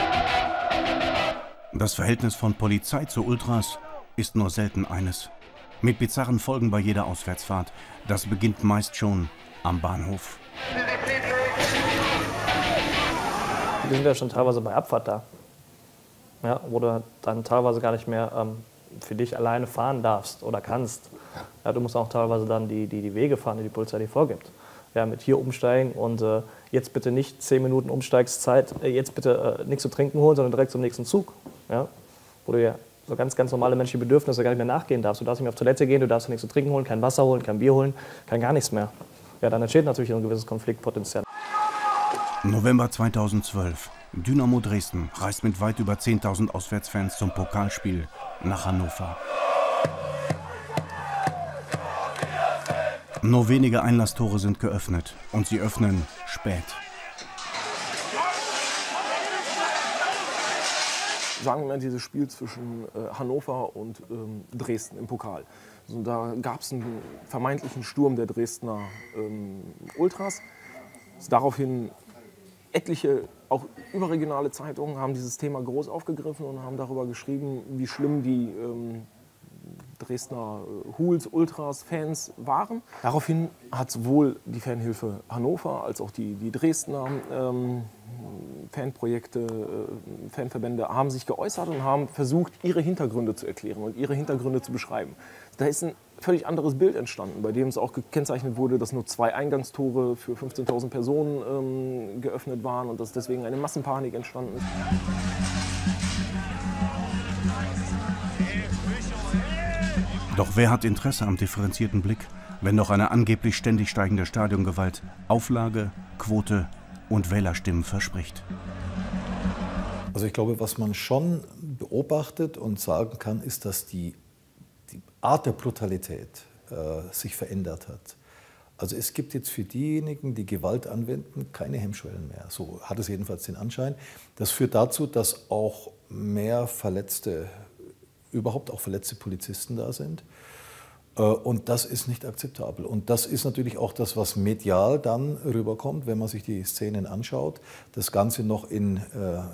Das Verhältnis von Polizei zu Ultras ist nur selten eines. Mit bizarren Folgen bei jeder Auswärtsfahrt. Das beginnt meist schon am Bahnhof. Wir sind ja schon teilweise bei Abfahrt da. ja, wo du dann teilweise gar nicht mehr ähm, für dich alleine fahren darfst oder kannst. Ja, du musst auch teilweise dann die, die, die Wege fahren, die die Polizei dir vorgibt. Ja, mit hier umsteigen und äh, jetzt bitte nicht zehn Minuten Umsteigszeit, äh, jetzt bitte äh, nichts zu trinken holen, sondern direkt zum nächsten Zug. Ja? Wo du ja so ganz, ganz normale menschliche Bedürfnisse gar nicht mehr nachgehen darfst. Du darfst nicht mehr auf Toilette gehen, du darfst nichts zu trinken holen, kein Wasser holen, kein Bier holen, kein gar nichts mehr. Ja, dann entsteht natürlich ein gewisses Konfliktpotenzial. November zweitausendzwölf. Dynamo Dresden reist mit weit über zehntausend Auswärtsfans zum Pokalspiel nach Hannover. Nur wenige Einlasstore sind geöffnet und sie öffnen spät. Sagen wir mal dieses Spiel zwischen äh, Hannover und ähm, Dresden im Pokal. Also, da gab es einen vermeintlichen Sturm der Dresdner ähm, Ultras. Also, daraufhin etliche, auch überregionale Zeitungen haben dieses Thema groß aufgegriffen und haben darüber geschrieben, wie schlimm die ähm, Dresdner Hools, Ultras, Fans waren. Daraufhin hat sowohl die Fanhilfe Hannover als auch die, die Dresdner ähm, Fanprojekte, äh, Fanverbände haben sich geäußert und haben versucht, ihre Hintergründe zu erklären und ihre Hintergründe zu beschreiben. Da ist ein völlig anderes Bild entstanden, bei dem es auch gekennzeichnet wurde, dass nur zwei Eingangstore für fünfzehntausend Personen ähm, geöffnet waren und dass deswegen eine Massenpanik entstanden ist. Doch wer hat Interesse am differenzierten Blick, wenn doch eine angeblich ständig steigende Stadiongewalt Auflage, Quote und Wählerstimmen verspricht? Also ich glaube, was man schon beobachtet und sagen kann, ist, dass die, die Art der Brutalität äh, sich verändert hat. Also es gibt jetzt für diejenigen, die Gewalt anwenden, keine Hemmschwellen mehr. So hat es jedenfalls den Anschein. Das führt dazu, dass auch mehr Verletzte, überhaupt auch verletzte Polizisten da sind. Und das ist nicht akzeptabel. Und das ist natürlich auch das, was medial dann rüberkommt, wenn man sich die Szenen anschaut. Das Ganze noch in äh,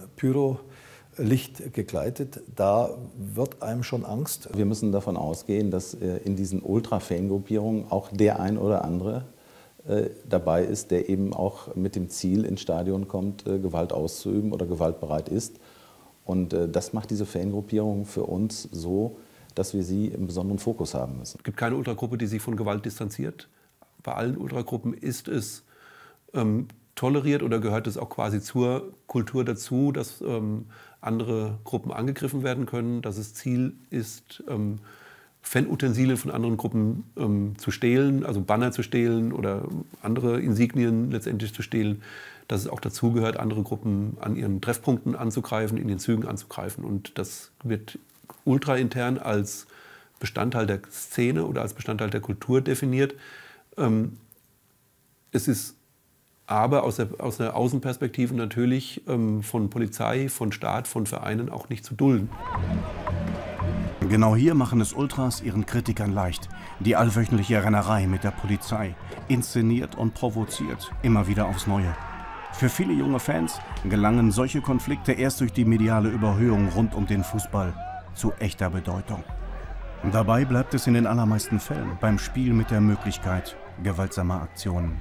Pyrolicht gekleidet, da wird einem schon Angst. Wir müssen davon ausgehen, dass äh, in diesen Ultra-Fan-Gruppierungen auch der ein oder andere äh, dabei ist, der eben auch mit dem Ziel ins Stadion kommt, äh, Gewalt auszuüben oder gewaltbereit ist. Und äh, das macht diese Fangruppierung für uns so, dass wir sie im besonderen Fokus haben müssen. Es gibt keine Ultragruppe, die sich von Gewalt distanziert. Bei allen Ultragruppen ist es ähm, toleriert oder gehört es auch quasi zur Kultur dazu, dass ähm, andere Gruppen angegriffen werden können, dass es Ziel ist, ähm, Fanutensilien von anderen Gruppen ähm, zu stehlen, also Banner zu stehlen oder andere Insignien letztendlich zu stehlen. Dass es auch dazu gehört, andere Gruppen an ihren Treffpunkten anzugreifen, in den Zügen anzugreifen. Und das wird ultraintern als Bestandteil der Szene oder als Bestandteil der Kultur definiert. Ähm, es ist aber aus der, aus der Außenperspektive natürlich ähm, von Polizei, von Staat, von Vereinen auch nicht zu dulden. Genau hier machen es Ultras ihren Kritikern leicht. Die allwöchentliche Rennerei mit der Polizei, inszeniert und provoziert, immer wieder aufs Neue. Für viele junge Fans gelangen solche Konflikte erst durch die mediale Überhöhung rund um den Fußball zu echter Bedeutung. Dabei bleibt es in den allermeisten Fällen beim Spiel mit der Möglichkeit gewaltsamer Aktionen.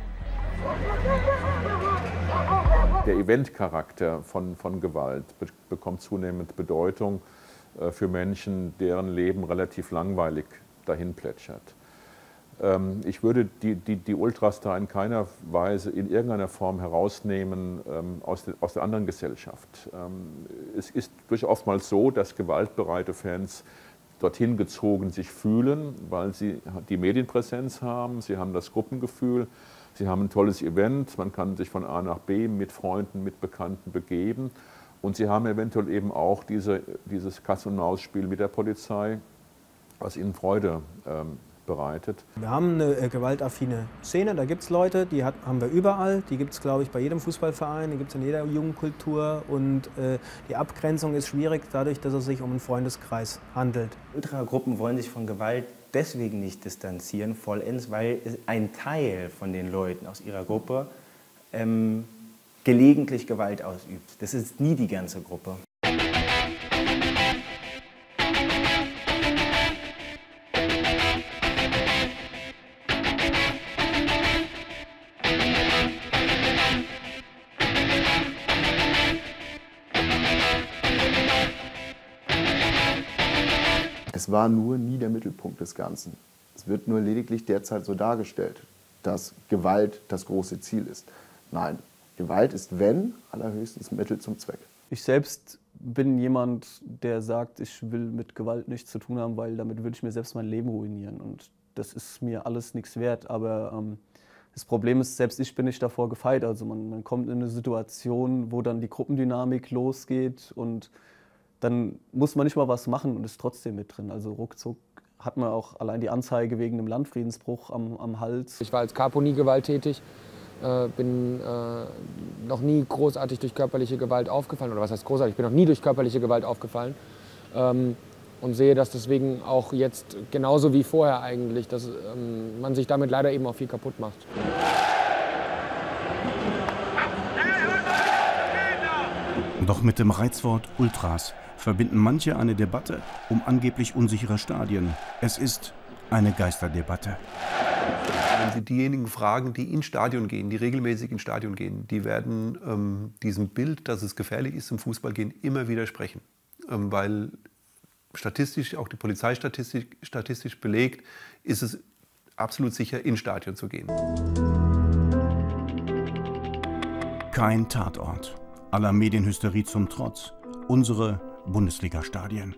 Der Eventcharakter von, von Gewalt be bekommt zunehmend Bedeutung äh, für Menschen, deren Leben relativ langweilig dahin plätschert. Ähm, ich würde die, die, die Ultras da in keiner Weise in irgendeiner Form herausnehmen ähm, aus, de, aus der anderen Gesellschaft. Ähm, es ist durchaus oftmals so, dass gewaltbereite Fans dorthin gezogen sich fühlen, weil sie die Medienpräsenz haben, sie haben das Gruppengefühl, sie haben ein tolles Event, man kann sich von A nach B mit Freunden, mit Bekannten begeben und sie haben eventuell eben auch diese, dieses Katz-und-Maus-Spiel mit der Polizei, was ihnen Freude ähm, bereitet. Wir haben eine äh, gewaltaffine Szene, da gibt es Leute, die hat, haben wir überall, die gibt es, glaube ich, bei jedem Fußballverein, die gibt es in jeder Jugendkultur und äh, die Abgrenzung ist schwierig, dadurch, dass es sich um einen Freundeskreis handelt. Ultragruppen wollen sich von Gewalt deswegen nicht distanzieren, vollends, weil ein Teil von den Leuten aus ihrer Gruppe ähm, gelegentlich Gewalt ausübt. Das ist nie die ganze Gruppe. Es war nur nie der Mittelpunkt des Ganzen. Es wird nur lediglich derzeit so dargestellt, dass Gewalt das große Ziel ist. Nein, Gewalt ist, wenn, allerhöchstens Mittel zum Zweck. Ich selbst bin jemand, der sagt, ich will mit Gewalt nichts zu tun haben, weil damit würde ich mir selbst mein Leben ruinieren. Und das ist mir alles nichts wert. Aber ähm, das Problem ist, selbst ich bin nicht davor gefeit. Also man, man kommt in eine Situation, wo dann die Gruppendynamik losgeht und dann muss man nicht mal was machen und ist trotzdem mit drin. Also ruckzuck hat man auch allein die Anzeige wegen einem Landfriedensbruch am, am Hals. Ich war als Capo nie gewalttätig, äh, bin äh, noch nie großartig durch körperliche Gewalt aufgefallen. Oder was heißt großartig? Ich bin noch nie durch körperliche Gewalt aufgefallen. Ähm, und sehe das deswegen auch jetzt genauso wie vorher eigentlich, dass ähm, man sich damit leider eben auch viel kaputt macht. Doch mit dem Reizwort Ultras verbinden manche eine Debatte um angeblich unsichere Stadien. Es ist eine Geisterdebatte. Wenn Sie diejenigen fragen, die ins Stadion gehen, die regelmäßig ins Stadion gehen, die werden ähm, diesem Bild, dass es gefährlich ist zum Fußballgehen, immer widersprechen. Ähm, weil statistisch, auch die Polizeistatistik statistisch belegt, ist es absolut sicher, ins Stadion zu gehen. Kein Tatort. Aller Medienhysterie zum Trotz. Unsere Bundesliga-Stadien.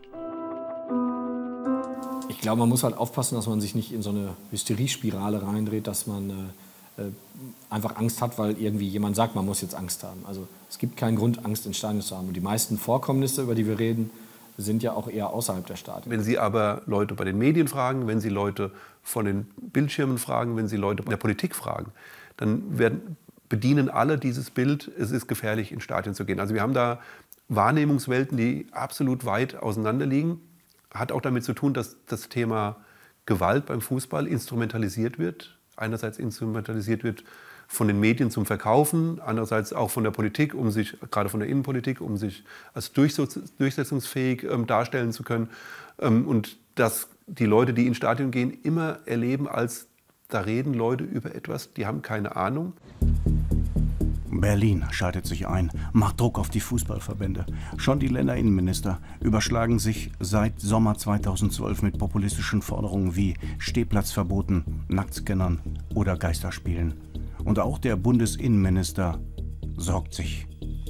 Ich glaube, man muss halt aufpassen, dass man sich nicht in so eine Hysteriespirale reindreht, dass man äh, einfach Angst hat, weil irgendwie jemand sagt, man muss jetzt Angst haben. Also es gibt keinen Grund, Angst ins Stadion zu haben. Und die meisten Vorkommnisse, über die wir reden, sind ja auch eher außerhalb der Stadien. Wenn Sie aber Leute bei den Medien fragen, wenn Sie Leute von den Bildschirmen fragen, wenn Sie Leute in der Politik fragen, dann werden, bedienen alle dieses Bild, es ist gefährlich, ins Stadion zu gehen. Also wir haben da Wahrnehmungswelten, die absolut weit auseinander liegen. Hat auch damit zu tun, dass das Thema Gewalt beim Fußball instrumentalisiert wird. Einerseits instrumentalisiert wird von den Medien zum Verkaufen, andererseits auch von der Politik, um sich, gerade von der Innenpolitik, um sich als durchsetzungsfähig ähm, darstellen zu können. Ähm, und dass die Leute, die ins Stadion gehen, immer erleben, als da reden Leute über etwas, die haben keine Ahnung. Berlin schaltet sich ein, macht Druck auf die Fußballverbände. Schon die Länderinnenminister überschlagen sich seit Sommer zweitausendzwölf mit populistischen Forderungen wie Stehplatzverboten, Nacktscannern oder Geisterspielen. Und auch der Bundesinnenminister sorgt sich.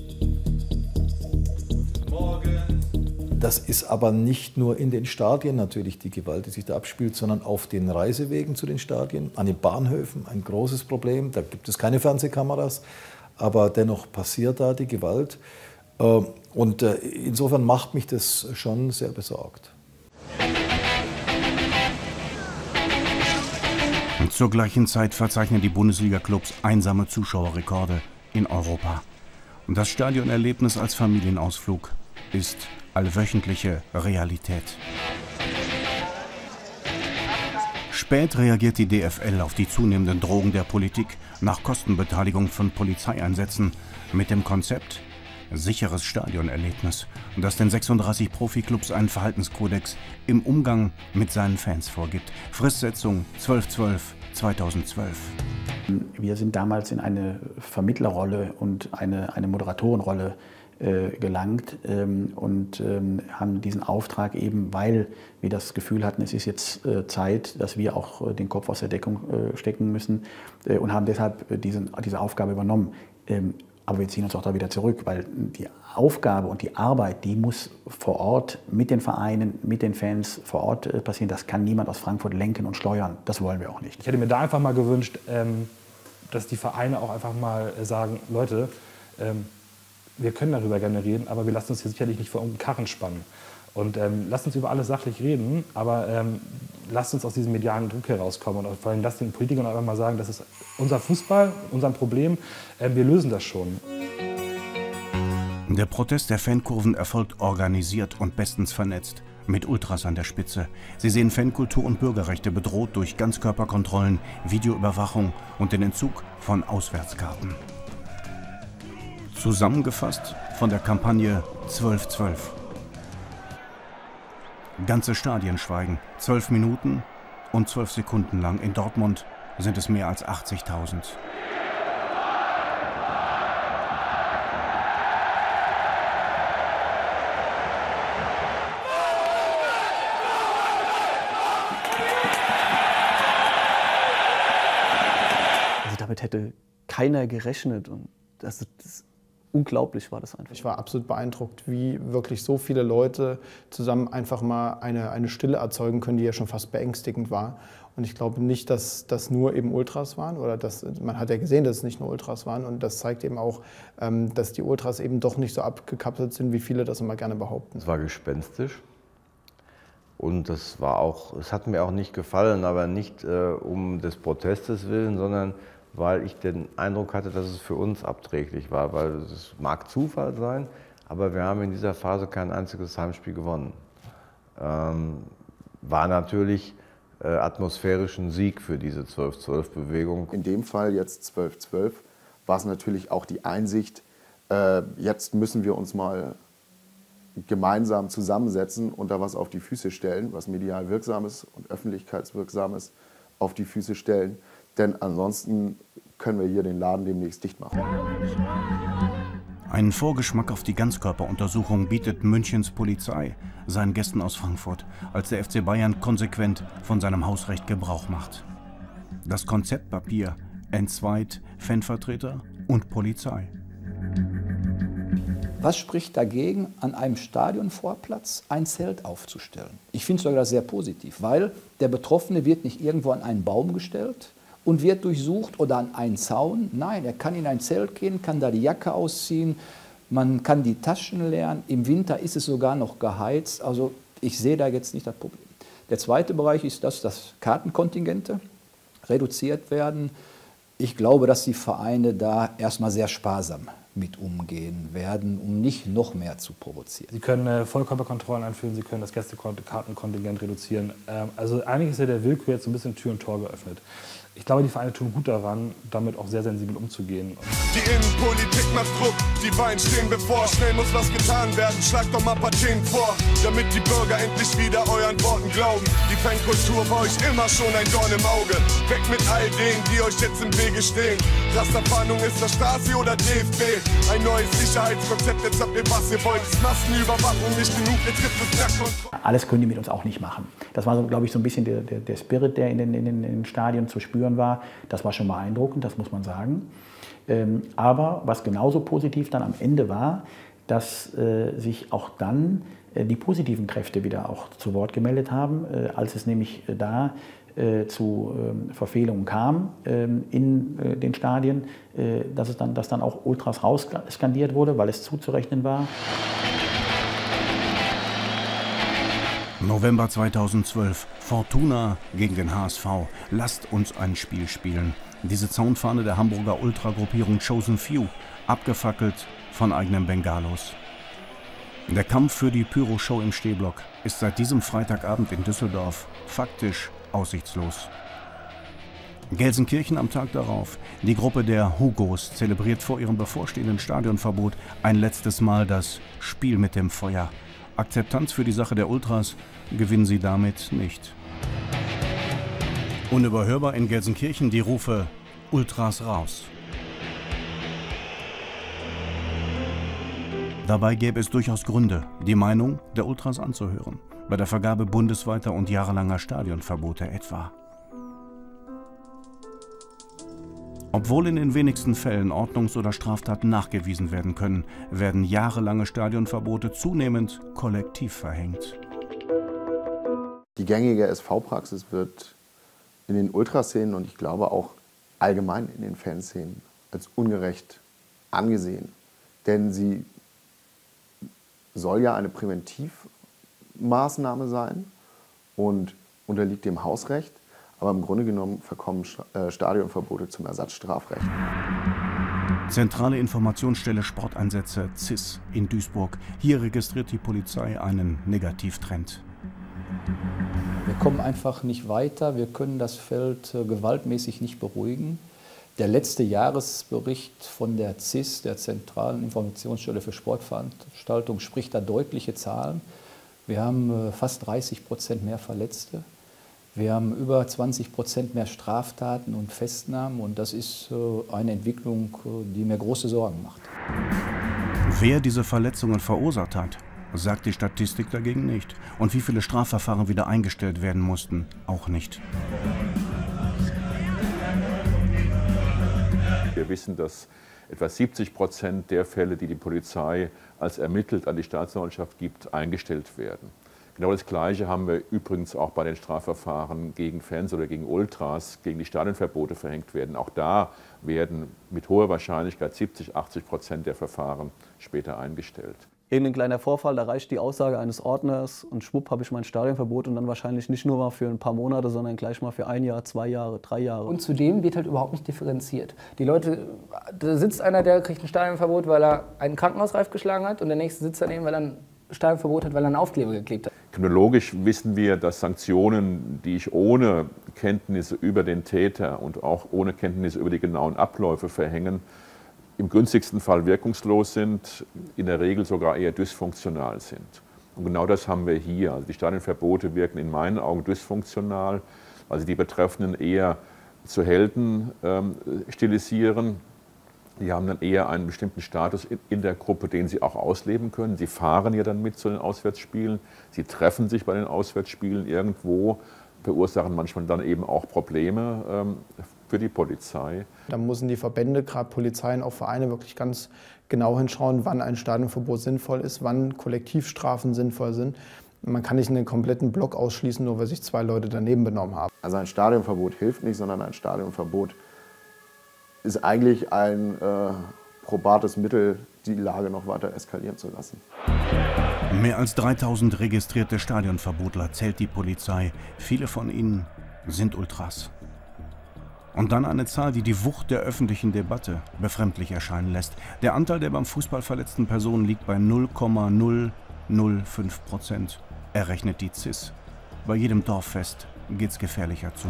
Das ist aber nicht nur in den Stadien natürlich die Gewalt, die sich da abspielt, sondern auf den Reisewegen zu den Stadien, an den Bahnhöfen, ein großes Problem. Da gibt es keine Fernsehkameras, aber dennoch passiert da die Gewalt. Und insofern macht mich das schon sehr besorgt. Und zur gleichen Zeit verzeichnen die Bundesliga-Clubs einsame Zuschauerrekorde in Europa. Und das Stadionerlebnis als Familienausflug ist allwöchentliche Realität. Spät reagiert die D F L auf die zunehmenden Drohungen der Politik nach Kostenbeteiligung von Polizeieinsätzen mit dem Konzept sicheres Stadionerlebnis, das den sechsunddreißig Profiklubs einen Verhaltenskodex im Umgang mit seinen Fans vorgibt. Fristsetzung zwölf zwölf zweitausendzwölf. Wir sind damals in eine Vermittlerrolle und eine, eine Moderatorenrolle äh, gelangt ähm, und ähm, haben diesen Auftrag eben, weil wir das Gefühl hatten, es ist jetzt äh, Zeit, dass wir auch äh, den Kopf aus der Deckung äh, stecken müssen äh, und haben deshalb äh, diesen, diese Aufgabe übernommen. Ähm, aber wir ziehen uns auch da wieder zurück, weil die Aufgabe und die Arbeit, die muss vor Ort mit den Vereinen, mit den Fans vor Ort äh, passieren. Das kann niemand aus Frankfurt lenken und steuern. Das wollen wir auch nicht. Ich hätte mir da einfach mal gewünscht, ähm, dass die Vereine auch einfach mal sagen, Leute, ähm, wir können darüber gerne reden, aber wir lassen uns hier sicherlich nicht vor irgendeinen Karren spannen. Und ähm, lasst uns über alles sachlich reden, aber ähm, lasst uns aus diesem medialen Druck herauskommen und vor allem lasst den Politikern einfach mal sagen, das ist unser Fußball, unser Problem, äh, wir lösen das schon. Der Protest der Fankurven erfolgt organisiert und bestens vernetzt, mit Ultras an der Spitze. Sie sehen Fankultur und Bürgerrechte bedroht durch Ganzkörperkontrollen, Videoüberwachung und den Entzug von Auswärtskarten. Zusammengefasst von der Kampagne zwölf zwölf. Ganze Stadien schweigen, zwölf Minuten und zwölf Sekunden lang. In Dortmund sind es mehr als achtzigtausend. damit hätte keiner gerechnet. Und das, das unglaublich war das einfach. Ich war absolut beeindruckt, wie wirklich so viele Leute zusammen einfach mal eine, eine Stille erzeugen können, die ja schon fast beängstigend war. Und ich glaube nicht, dass das nur eben Ultras waren, oder dass, man hat ja gesehen, dass es nicht nur Ultras waren, und das zeigt eben auch, dass die Ultras eben doch nicht so abgekapselt sind, wie viele das immer gerne behaupten. Es war gespenstisch und das war auch, es hat mir auch nicht gefallen, aber nicht äh, um des Protestes willen, sondern weil ich den Eindruck hatte, dass es für uns abträglich war, weil es mag Zufall sein, aber wir haben in dieser Phase kein einziges Heimspiel gewonnen. Ähm, war natürlich äh, atmosphärischen Sieg für diese zwölf zwölf Bewegung. In dem Fall jetzt zwölf zwölf war es natürlich auch die Einsicht, äh, jetzt müssen wir uns mal gemeinsam zusammensetzen und da was auf die Füße stellen, was medial Wirksames und öffentlichkeitswirksames auf die Füße stellen. Denn ansonsten können wir hier den Laden demnächst dicht machen. Einen Vorgeschmack auf die Ganzkörperuntersuchung bietet Münchens Polizei seinen Gästen aus Frankfurt, als der F C Bayern konsequent von seinem Hausrecht Gebrauch macht. Das Konzeptpapier entzweit Fanvertreter und Polizei. Was spricht dagegen, an einem Stadionvorplatz ein Zelt aufzustellen? Ich finde sogar das sehr positiv, weil der Betroffene wird nicht irgendwo an einen Baum gestellt und wird durchsucht oder an einen Zaun. Nein, er kann in ein Zelt gehen, kann da die Jacke ausziehen, man kann die Taschen leeren. Im Winter ist es sogar noch geheizt. Also ich sehe da jetzt nicht das Problem. Der zweite Bereich ist, dass das Kartenkontingente reduziert werden. Ich glaube, dass die Vereine da erstmal sehr sparsam mit umgehen werden, um nicht noch mehr zu provozieren. Sie können äh, Vollkörperkontrollen einführen, Sie können das Gästekartenkontingent reduzieren. Ähm, also eigentlich ist ja der Willkür jetzt so ein bisschen Tür und Tor geöffnet. Ich glaube, die Vereine tun gut daran, damit auch sehr sensibel umzugehen. Die Innenpolitik macht Druck, die Wahlen stehen bevor. Schnell muss was getan werden, schlagt doch mal Partien vor, damit die Bürger endlich wieder euren Worten glauben. Die Fankultur war euch immer schon ein Dorn im Auge. Weg mit all denen, die euch jetzt im Wege stehen. Rasterfahndung ist das Stasi oder D F B. Ein neues Sicherheitskonzept, jetzt habt ihr was ihr wollt. Ist Massenüberwachung nicht genug, jetzt gibt es Werkkontrolle. Alles können die mit uns auch nicht machen. Das war, so, glaube ich, so ein bisschen der, der, der Spirit, der in den, in den Stadien zu spüren war. Das war schon beeindruckend, das muss man sagen. Ähm, aber was genauso positiv dann am Ende war, dass äh, sich auch dann äh, die positiven Kräfte wieder auch zu Wort gemeldet haben, äh, als es nämlich äh, da äh, zu äh, Verfehlungen kam äh, in äh, den Stadien, äh, dass, es dann, dass dann auch Ultras rausskandiert wurde, weil es zuzurechnen war. November zweitausendzwölf. Fortuna gegen den H S V. Lasst uns ein Spiel spielen. Diese Zaunfahne der Hamburger Ultragruppierung Chosen Few, abgefackelt von eigenen Bengalos. Der Kampf für die Pyro-Show im Stehblock ist seit diesem Freitagabend in Düsseldorf faktisch aussichtslos. Gelsenkirchen am Tag darauf. Die Gruppe der Hugos zelebriert vor ihrem bevorstehenden Stadionverbot ein letztes Mal das Spiel mit dem Feuer. Akzeptanz für die Sache der Ultras gewinnen sie damit nicht. Unüberhörbar in Gelsenkirchen die Rufe Ultras raus. Dabei gäbe es durchaus Gründe, die Meinung der Ultras anzuhören, bei der Vergabe bundesweiter und jahrelanger Stadionverbote etwa. Obwohl in den wenigsten Fällen Ordnungs- oder Straftaten nachgewiesen werden können, werden jahrelange Stadionverbote zunehmend kollektiv verhängt. Die gängige S V-Praxis wird in den Ultraszenen und ich glaube auch allgemein in den Fanszenen als ungerecht angesehen. Denn sie soll ja eine Präventivmaßnahme sein und unterliegt dem Hausrecht. Aber im Grunde genommen verkommen Stadionverbote zum Ersatzstrafrecht. Zentrale Informationsstelle Sporteinsätze Z I S in Duisburg. Hier registriert die Polizei einen Negativtrend. Wir kommen einfach nicht weiter, wir können das Feld gewaltmäßig nicht beruhigen. Der letzte Jahresbericht von der Z I S, der Zentralen Informationsstelle für Sportveranstaltungen, spricht da deutliche Zahlen. Wir haben fast dreißig Prozent mehr Verletzte. Wir haben über zwanzig Prozent mehr Straftaten und Festnahmen und das ist eine Entwicklung, die mir große Sorgen macht. Wer diese Verletzungen verursacht hat, sagt die Statistik dagegen nicht. Und wie viele Strafverfahren wieder eingestellt werden mussten, auch nicht. Wir wissen, dass etwa siebzig Prozent der Fälle, die die Polizei als ermittelt an die Staatsanwaltschaft gibt, eingestellt werden. Genau das Gleiche haben wir übrigens auch bei den Strafverfahren gegen Fans oder gegen Ultras, gegen die Stadionverbote verhängt werden. Auch da werden mit hoher Wahrscheinlichkeit siebzig, achtzig Prozent der Verfahren später eingestellt. Irgendein kleiner Vorfall, da reicht die Aussage eines Ordners und schwupp habe ich mein Stadionverbot und dann wahrscheinlich nicht nur mal für ein paar Monate, sondern gleich mal für ein Jahr, zwei Jahre, drei Jahre. Und zudem wird halt überhaupt nicht differenziert. Die Leute, da sitzt einer, der kriegt ein Stadionverbot, weil er einen Krankenhausreif geschlagen hat und der nächste sitzt daneben, weil er ein Stadionverbot hat, weil er einen Aufkleber geklebt hat. Kriminologisch wissen wir, dass Sanktionen, die ich ohne Kenntnisse über den Täter und auch ohne Kenntnisse über die genauen Abläufe verhängen, im günstigsten Fall wirkungslos sind, in der Regel sogar eher dysfunktional sind. Und genau das haben wir hier. Also die Stadionverbote wirken in meinen Augen dysfunktional, weil sie die Betreffenden eher zu Helden ähm, stilisieren. Die haben dann eher einen bestimmten Status in der Gruppe, den sie auch ausleben können. Sie fahren ja dann mit zu den Auswärtsspielen, sie treffen sich bei den Auswärtsspielen irgendwo, verursachen manchmal dann eben auch Probleme ähm, für die Polizei. Da müssen die Verbände, gerade Polizeien, auch Vereine wirklich ganz genau hinschauen, wann ein Stadionverbot sinnvoll ist, wann Kollektivstrafen sinnvoll sind. Man kann nicht einen kompletten Block ausschließen, nur weil sich zwei Leute daneben benommen haben. Also ein Stadionverbot hilft nicht, sondern ein Stadionverbot ist eigentlich ein äh, probates Mittel, die Lage noch weiter eskalieren zu lassen. Mehr als dreitausend registrierte Stadionverbotler zählt die Polizei. Viele von ihnen sind Ultras. Und dann eine Zahl, die die Wucht der öffentlichen Debatte befremdlich erscheinen lässt. Der Anteil der beim Fußball verletzten Personen liegt bei null Komma null null fünf Prozent, errechnet die Z I S. Bei jedem Dorffest geht's gefährlicher zu.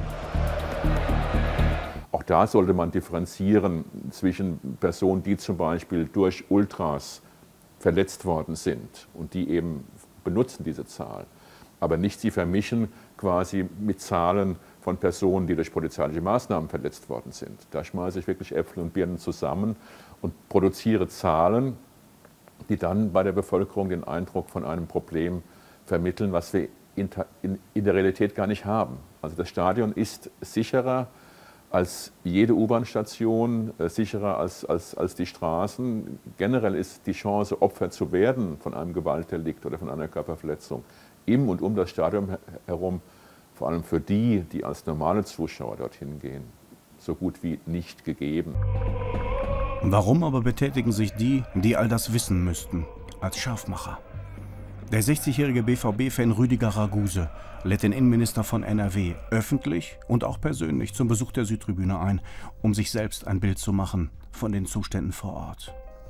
Auch da sollte man differenzieren zwischen Personen, die zum Beispiel durch Ultras verletzt worden sind und die eben benutzen diese Zahl, aber nicht sie vermischen quasi mit Zahlen von Personen, die durch polizeiliche Maßnahmen verletzt worden sind. Da schmeiße ich wirklich Äpfel und Birnen zusammen und produziere Zahlen, die dann bei der Bevölkerung den Eindruck von einem Problem vermitteln, was wir in, in, in der Realität gar nicht haben. Also das Stadion ist sicherer als jede U-Bahn-Station, äh, sicherer als, als, als die Straßen. Generell ist die Chance, Opfer zu werden von einem Gewaltdelikt oder von einer Körperverletzung im und um das Stadion herum, vor allem für die, die als normale Zuschauer dorthin gehen, so gut wie nicht gegeben. Warum aber betätigen sich die, die all das wissen müssten, als Scharfmacher? Der sechzigjährige B V B-Fan Rüdiger Raguse lädt den Innenminister von N R W öffentlich und auch persönlich zum Besuch der Südtribüne ein, um sich selbst ein Bild zu machen von den Zuständen vor Ort.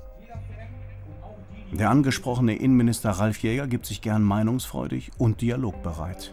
Der angesprochene Innenminister Ralf Jäger gibt sich gern meinungsfreudig und dialogbereit.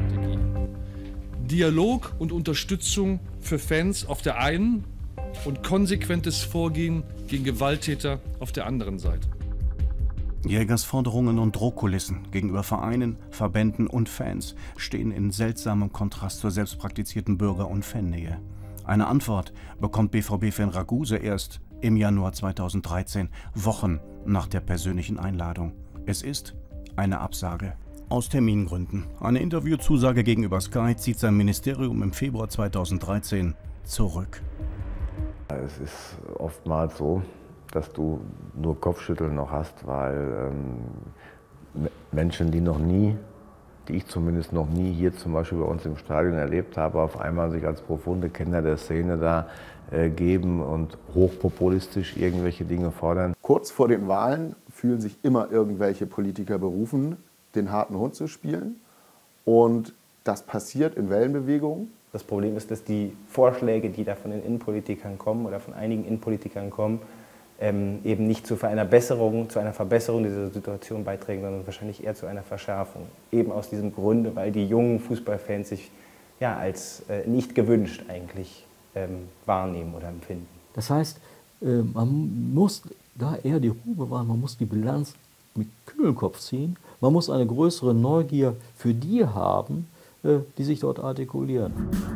Dialog und Unterstützung für Fans auf der einen und konsequentes Vorgehen gegen Gewalttäter auf der anderen Seite. Jägers Forderungen und Drohkulissen gegenüber Vereinen, Verbänden und Fans stehen in seltsamem Kontrast zur selbst praktizierten Bürger- und Fannähe. Eine Antwort bekommt B V B-Fan Raguse erst im Januar zweitausenddreizehn, Wochen nach der persönlichen Einladung. Es ist eine Absage. Aus Termingründen. Eine Interviewzusage gegenüber Sky zieht sein Ministerium im Februar zweitausenddreizehn zurück. Es ist oftmals so, dass du nur Kopfschütteln noch hast, weil ähm, Menschen, die noch nie, die ich zumindest noch nie hier zum Beispiel bei uns im Stadion erlebt habe, auf einmal sich als profunde Kenner der Szene da äh, geben und hochpopulistisch irgendwelche Dinge fordern. Kurz vor den Wahlen fühlen sich immer irgendwelche Politiker berufen, den harten Hund zu spielen. Und das passiert in Wellenbewegungen. Das Problem ist, dass die Vorschläge, die da von den Innenpolitikern kommen oder von einigen Innenpolitikern kommen, ähm, eben nicht zu einer Besserung, zu einer Verbesserung dieser Situation beitragen, sondern wahrscheinlich eher zu einer Verschärfung. Eben aus diesem Grunde, weil die jungen Fußballfans sich ja, als äh, nicht gewünscht eigentlich ähm, wahrnehmen oder empfinden. Das heißt, äh, man muss da eher die Ruhe bewahren, man muss die Bilanz mit kühlem Kopf ziehen, man muss eine größere Neugier für die haben, äh, die sich dort artikulieren.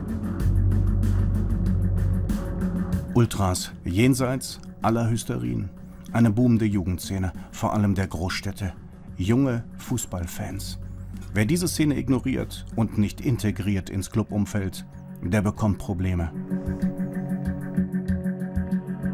Ultras jenseits aller Hysterien. Eine boomende Jugendszene, vor allem der Großstädte. Junge Fußballfans. Wer diese Szene ignoriert und nicht integriert ins Clubumfeld, der bekommt Probleme.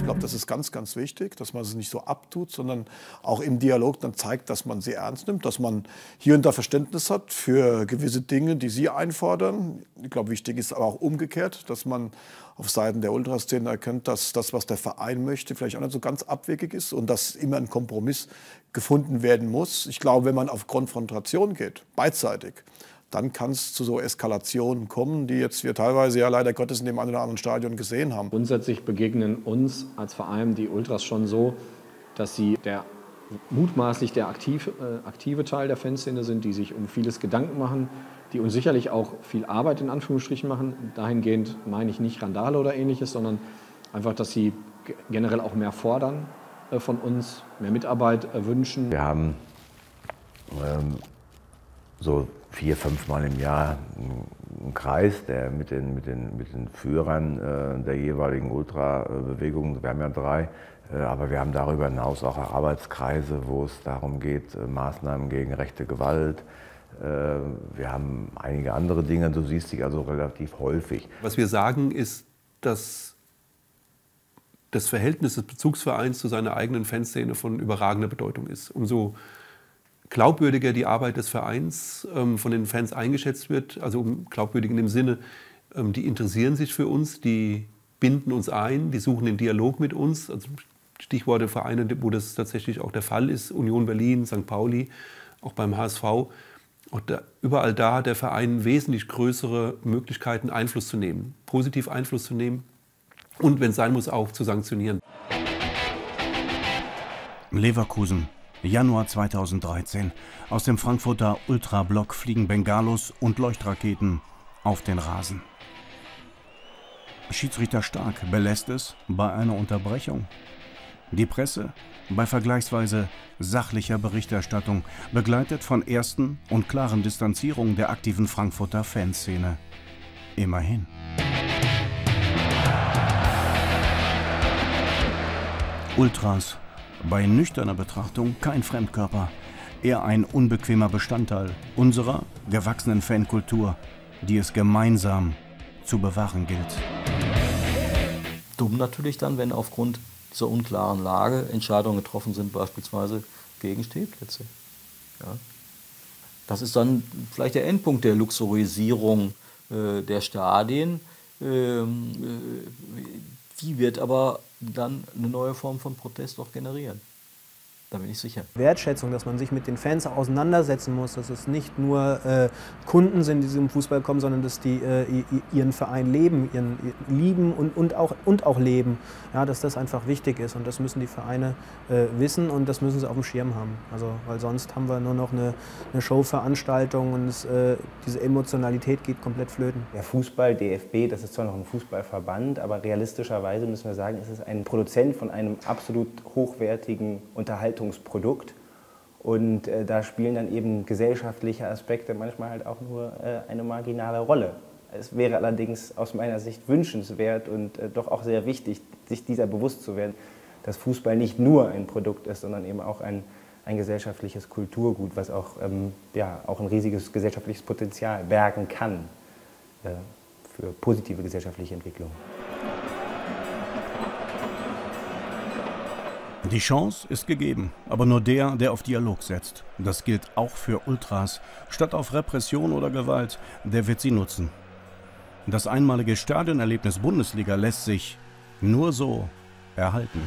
glaube, das ist ganz, ganz wichtig, dass man es nicht so abtut, sondern auch im Dialog dann zeigt, dass man sie ernst nimmt, dass man hier und da Verständnis hat für gewisse Dinge, die sie einfordern. Ich glaube, wichtig ist aber auch umgekehrt, dass man auf Seiten der Ultraszene erkennt, dass das, was der Verein möchte, vielleicht auch nicht so ganz abwegig ist und dass immer ein Kompromiss gefunden werden muss. Ich glaube, wenn man auf Konfrontation geht, beidseitig, dann kann es zu so Eskalationen kommen, die jetzt wir teilweise ja leider Gottes in dem einen oder anderen Stadion gesehen haben. Grundsätzlich begegnen uns als Verein die Ultras schon so, dass sie der mutmaßlich der aktiv, äh, aktive Teil der Fanszene sind, die sich um vieles Gedanken machen, die uns sicherlich auch viel Arbeit in Anführungsstrichen machen. Dahingehend meine ich nicht Randale oder Ähnliches, sondern einfach, dass sie generell auch mehr fordern äh, von uns, mehr Mitarbeit äh, wünschen. Wir haben ähm, so vier, fünf Mal im Jahr einen Kreis, der mit den, mit den, mit den Führern äh, der jeweiligen Ultrabewegungen, wir haben ja drei, äh, aber wir haben darüber hinaus auch Arbeitskreise, wo es darum geht, äh, Maßnahmen gegen rechte Gewalt. Äh, wir haben einige andere Dinge, du siehst dich also relativ häufig. Was wir sagen ist, dass das Verhältnis des Bezugsvereins zu seiner eigenen Fanszene von überragender Bedeutung ist. Umso glaubwürdiger die Arbeit des Vereins ähm, von den Fans eingeschätzt wird, also um glaubwürdig in dem Sinne, ähm, die interessieren sich für uns, die binden uns ein, die suchen den Dialog mit uns. Also Stichworte Vereine, wo das tatsächlich auch der Fall ist, Union Berlin, Sankt Pauli, auch beim H S V. Auch da, überall da hat der Verein wesentlich größere Möglichkeiten, Einfluss zu nehmen, positiv Einfluss zu nehmen und, wenn es sein muss, auch zu sanktionieren. Leverkusen. Januar zweitausenddreizehn. Aus dem Frankfurter Ultrablock fliegen Bengalos und Leuchtraketen auf den Rasen. Schiedsrichter Stark belässt es bei einer Unterbrechung. Die Presse bei vergleichsweise sachlicher Berichterstattung, begleitet von ersten und klaren Distanzierungen der aktiven Frankfurter Fanszene. Immerhin. Ultras. Bei nüchterner Betrachtung kein Fremdkörper, eher ein unbequemer Bestandteil unserer gewachsenen Fankultur, die es gemeinsam zu bewahren gilt. Dumm natürlich dann, wenn aufgrund dieser unklaren Lage Entscheidungen getroffen sind, beispielsweise gegen Stehplätze. Ja. Das ist dann vielleicht der Endpunkt der Luxurisierung äh, der Stadien. Ähm, äh, die wird aber dann eine neue Form von Protest auch generieren. Da bin ich sicher. Wertschätzung, dass man sich mit den Fans auch auseinandersetzen muss, dass es nicht nur äh, Kunden sind, die zum Fußball kommen, sondern dass die äh, ihren Verein leben, ihren, ihren lieben und, und, auch, und auch leben. Ja, dass das einfach wichtig ist und das müssen die Vereine äh, wissen und das müssen sie auf dem Schirm haben. Also, weil sonst haben wir nur noch eine, eine Showveranstaltung und es, äh, diese Emotionalität geht komplett flöten. Der Fußball, D F B, das ist zwar noch ein Fußballverband, aber realistischerweise müssen wir sagen, es ist ein Produzent von einem absolut hochwertigen Unterhaltungsprodukt. Und äh, da spielen dann eben gesellschaftliche Aspekte manchmal halt auch nur äh, eine marginale Rolle. Es wäre allerdings aus meiner Sicht wünschenswert und äh, doch auch sehr wichtig, sich dieser bewusst zu werden, dass Fußball nicht nur ein Produkt ist, sondern eben auch ein, ein gesellschaftliches Kulturgut, was auch, ähm, ja, auch ein riesiges gesellschaftliches Potenzial bergen kann äh, für positive gesellschaftliche Entwicklung. Die Chance ist gegeben, aber nur der, der auf Dialog setzt. Das gilt auch für Ultras. Statt auf Repression oder Gewalt, der wird sie nutzen. Das einmalige Stadionerlebnis Bundesliga lässt sich nur so erhalten.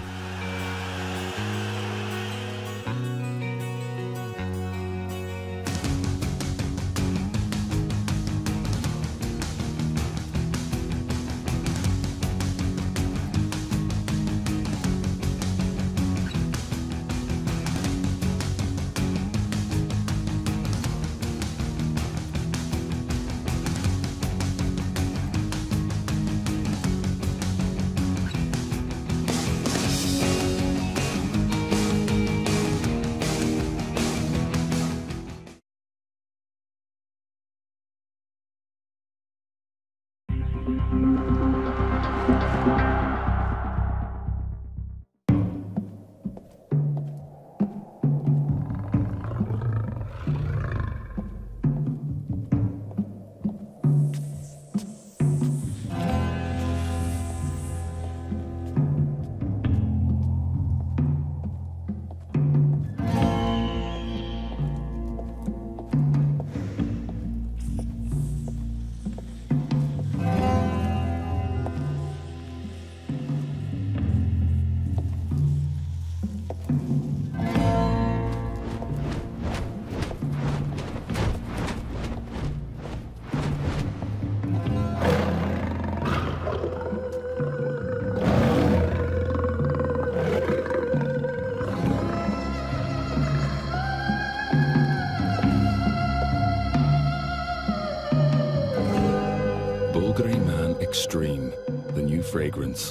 Greyman Extreme, the new fragrance.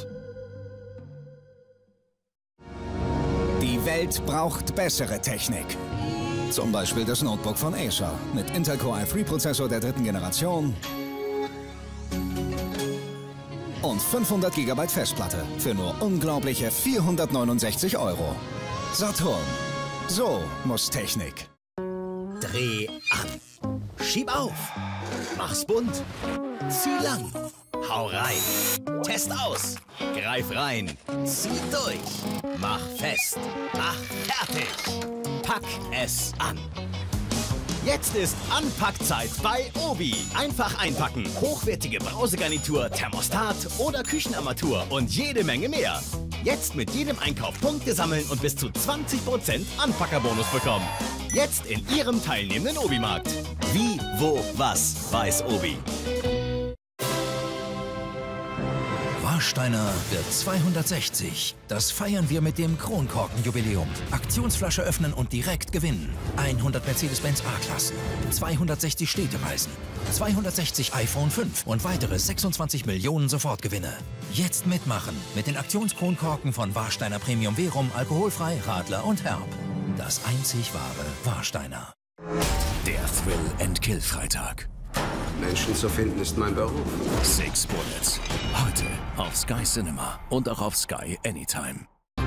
Die Welt braucht bessere Technik. Zum Beispiel das Notebook von Acer mit Intel Core i drei Prozessor der dritten Generation und fünfhundert Gigabyte Festplatte für nur unglaubliche vierhundertneunundsechzig Euro. Saturn. So muss Technik. Dreh an. Schieb auf. Mach's bunt. Zieh lang. Hau rein. Test aus. Greif rein. Zieh durch. Mach fest. Mach fertig. Pack es an. Jetzt ist Anpackzeit bei Obi. Einfach einpacken. Hochwertige Brausegarnitur, Thermostat oder Küchenarmatur und jede Menge mehr. Jetzt mit jedem Einkauf Punkte sammeln und bis zu zwanzig Prozent Anpackerbonus bekommen. Jetzt in Ihrem teilnehmenden Obi-Markt. Wie, wo, was weiß Obi. Warsteiner wird zweihundertsechzig. Das feiern wir mit dem Kronkorkenjubiläum. Aktionsflasche öffnen und direkt gewinnen. hundert Mercedes-Benz A-Klassen, zweihundertsechzig Städtereisen, zweihundertsechzig iPhone fünf und weitere sechsundzwanzig Millionen Sofortgewinne. Jetzt mitmachen mit den Aktionskronkorken von Warsteiner Premium Verum, alkoholfrei, Radler und Herb. Das einzig wahre Warsteiner. Der Thrill-and-Kill-Freitag. Menschen zu finden ist mein Beruf. Six Bullets. Heute auf Sky Cinema und auch auf Sky Anytime.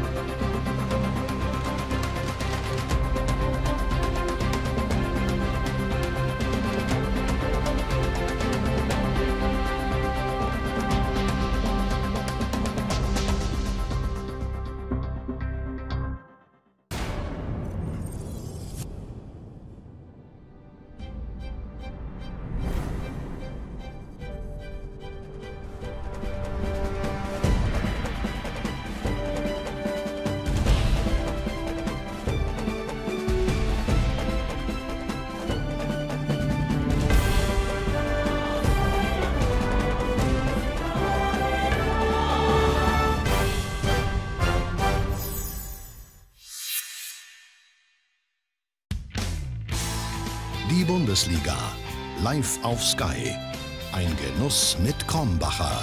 Die Bundesliga, live auf Sky. Ein Genuss mit Krombacher.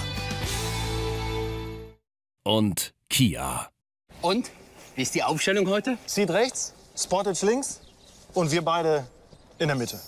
Und Kia. Und? Wie ist die Aufstellung heute? Seed rechts, Sportage links und wir beide in der Mitte.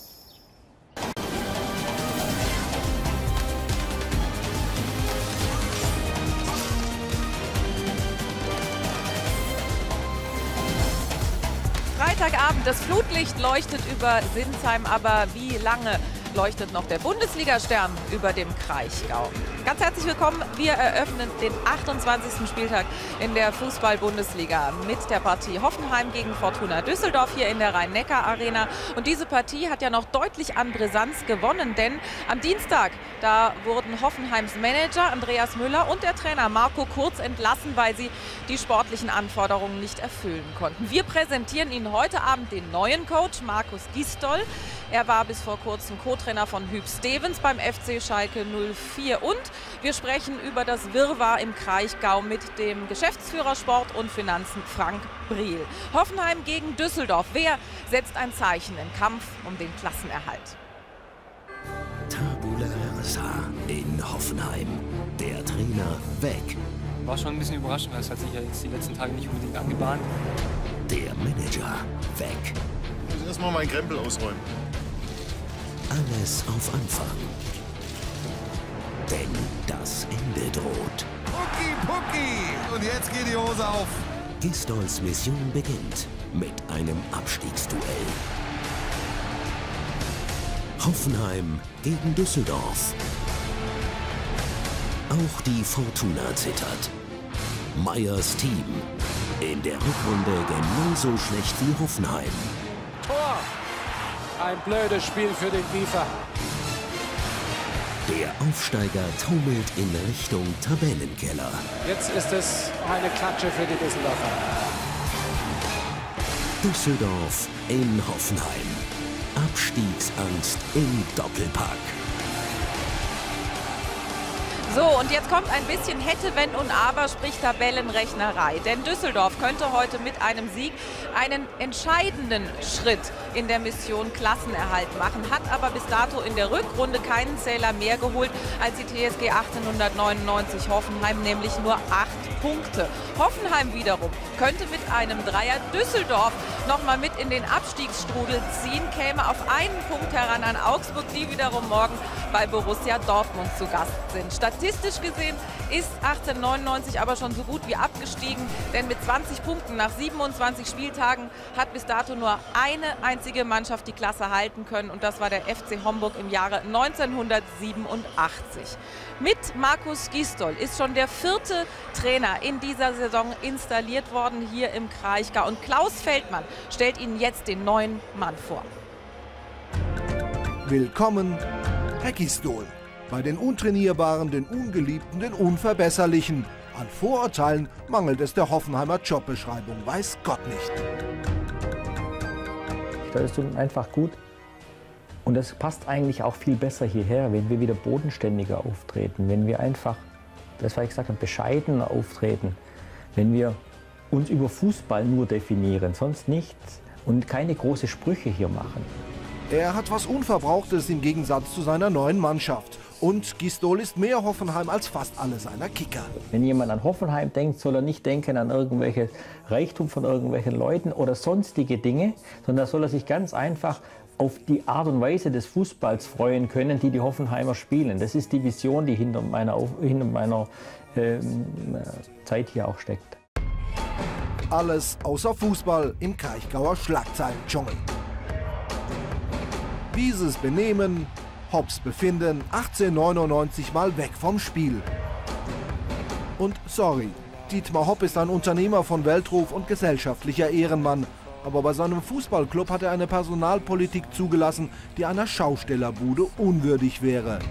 Freitagabend, das Flutlicht leuchtet über Sinsheim, aber wie lange leuchtet noch der Bundesliga-Stern über dem Kraichgau? Ganz herzlich willkommen. Wir eröffnen den achtundzwanzigsten Spieltag in der Fußball-Bundesliga mit der Partie Hoffenheim gegen Fortuna Düsseldorf hier in der Rhein-Neckar-Arena. Und diese Partie hat ja noch deutlich an Brisanz gewonnen, denn am Dienstag, da wurden Hoffenheims Manager Andreas Müller und der Trainer Marco Kurz entlassen, weil sie die sportlichen Anforderungen nicht erfüllen konnten. Wir präsentieren Ihnen heute Abend den neuen Coach, Markus Gisdol. Er war bis vor kurzem Co-Trainer von Huub Stevens beim F C Schalke null vier. Und wir sprechen über das Wirrwarr im Kraichgau mit dem Geschäftsführer Sport und Finanzen Frank Briel. Hoffenheim gegen Düsseldorf. Wer setzt ein Zeichen im Kampf um den Klassenerhalt? Tabula rasa in Hoffenheim. Der Trainer weg. War schon ein bisschen überraschend, weil es hat sich ja jetzt die letzten Tage nicht unbedingt angebahnt. Der Manager weg. Ich muss erstmal meinen Krempel ausräumen. Alles auf Anfang. Denn das Ende droht. Pucki, Pucki! Und jetzt geht die Hose auf. Gisdols Mission beginnt mit einem Abstiegsduell. Hoffenheim gegen Düsseldorf. Auch die Fortuna zittert. Meyers Team in der Rückrunde genauso schlecht wie Hoffenheim. Tor! Ein blödes Spiel für den Wiefer. Der Aufsteiger taumelt in Richtung Tabellenkeller. Jetzt ist es eine Klatsche für die Düsseldorfer. Düsseldorf in Hoffenheim. Abstiegsangst im Doppelpack. So, und jetzt kommt ein bisschen hätte, wenn und aber, sprich Tabellenrechnerei. Denn Düsseldorf könnte heute mit einem Sieg einen entscheidenden Schritt in der Mission Klassenerhalt machen, hat aber bis dato in der Rückrunde keinen Zähler mehr geholt als die T S G achtzehnhundertneunundneunzig Hoffenheim, nämlich nur acht Punkte. Hoffenheim wiederum könnte mit einem Dreier Düsseldorf noch mal mit in den Abstiegsstrudel ziehen, käme auf einen Punkt heran an Augsburg, die wiederum morgen bei Borussia Dortmund zu Gast sind. Statistisch gesehen ist achtzehnhundertneunundneunzig aber schon so gut wie abgestiegen, denn mit zwanzig Punkten nach siebenundzwanzig Spieltagen hat bis dato nur eine einzige Mannschaft die Klasse halten können, und das war der F C Homburg im Jahre neunzehnhundertsiebenundachtzig. Mit Markus Gisdol ist schon der vierte Trainer in dieser Saison installiert worden hier im Kraichgau, und Klaus Feldmann stellt Ihnen jetzt den neuen Mann vor. Willkommen, Herr Gisdol. Bei den Untrainierbaren, den Ungeliebten, den Unverbesserlichen. An Vorurteilen mangelt es der Hoffenheimer Jobbeschreibung, weiß Gott nicht. Das ist einfach gut. Und das passt eigentlich auch viel besser hierher, wenn wir wieder bodenständiger auftreten, wenn wir einfach, das was ich gesagt habe, bescheidener auftreten, wenn wir uns über Fußball nur definieren, sonst nichts, und keine großen Sprüche hier machen. Er hat was Unverbrauchtes im Gegensatz zu seiner neuen Mannschaft. Und Gisdol ist mehr Hoffenheim als fast alle seiner Kicker. Wenn jemand an Hoffenheim denkt, soll er nicht denken an irgendwelche Reichtum von irgendwelchen Leuten oder sonstige Dinge, sondern soll er sich ganz einfach auf die Art und Weise des Fußballs freuen können, die die Hoffenheimer spielen. Das ist die Vision, die hinter meiner, hinter meiner ähm, Zeit hier auch steckt. Alles außer Fußball im Kraichgauer Schlagzeilen-Dschungel. Dieses Benehmen, Hopps Befinden, achtzehnhundertneunundneunzig mal weg vom Spiel. Und sorry, Dietmar Hopp ist ein Unternehmer von Weltruf und gesellschaftlicher Ehrenmann. Aber bei seinem Fußballclub hat er eine Personalpolitik zugelassen, die einer Schaustellerbude unwürdig wäre.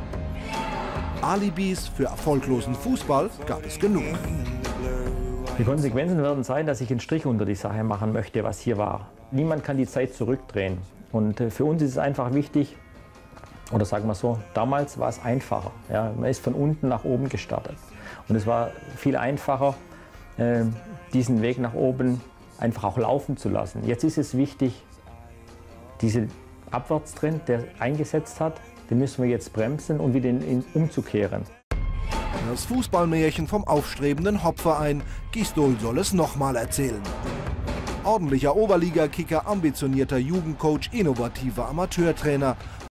Alibis für erfolglosen Fußball gab es genug. Die Konsequenzen werden sein, dass ich einen Strich unter die Sache machen möchte, was hier war. Niemand kann die Zeit zurückdrehen. Und für uns ist es einfach wichtig, oder sagen wir so, damals war es einfacher. Ja, man ist von unten nach oben gestartet. Und es war viel einfacher, äh, diesen Weg nach oben einfach auch laufen zu lassen. Jetzt ist es wichtig, diesen Abwärtstrend, der eingesetzt hat, den müssen wir jetzt bremsen und wieder in, in, umzukehren. Das Fußballmärchen vom aufstrebenden Hopp-Verein. Gisdol soll es nochmal erzählen. Ordentlicher Oberliga-Kicker, ambitionierter Jugendcoach, innovativer Amateurtrainer.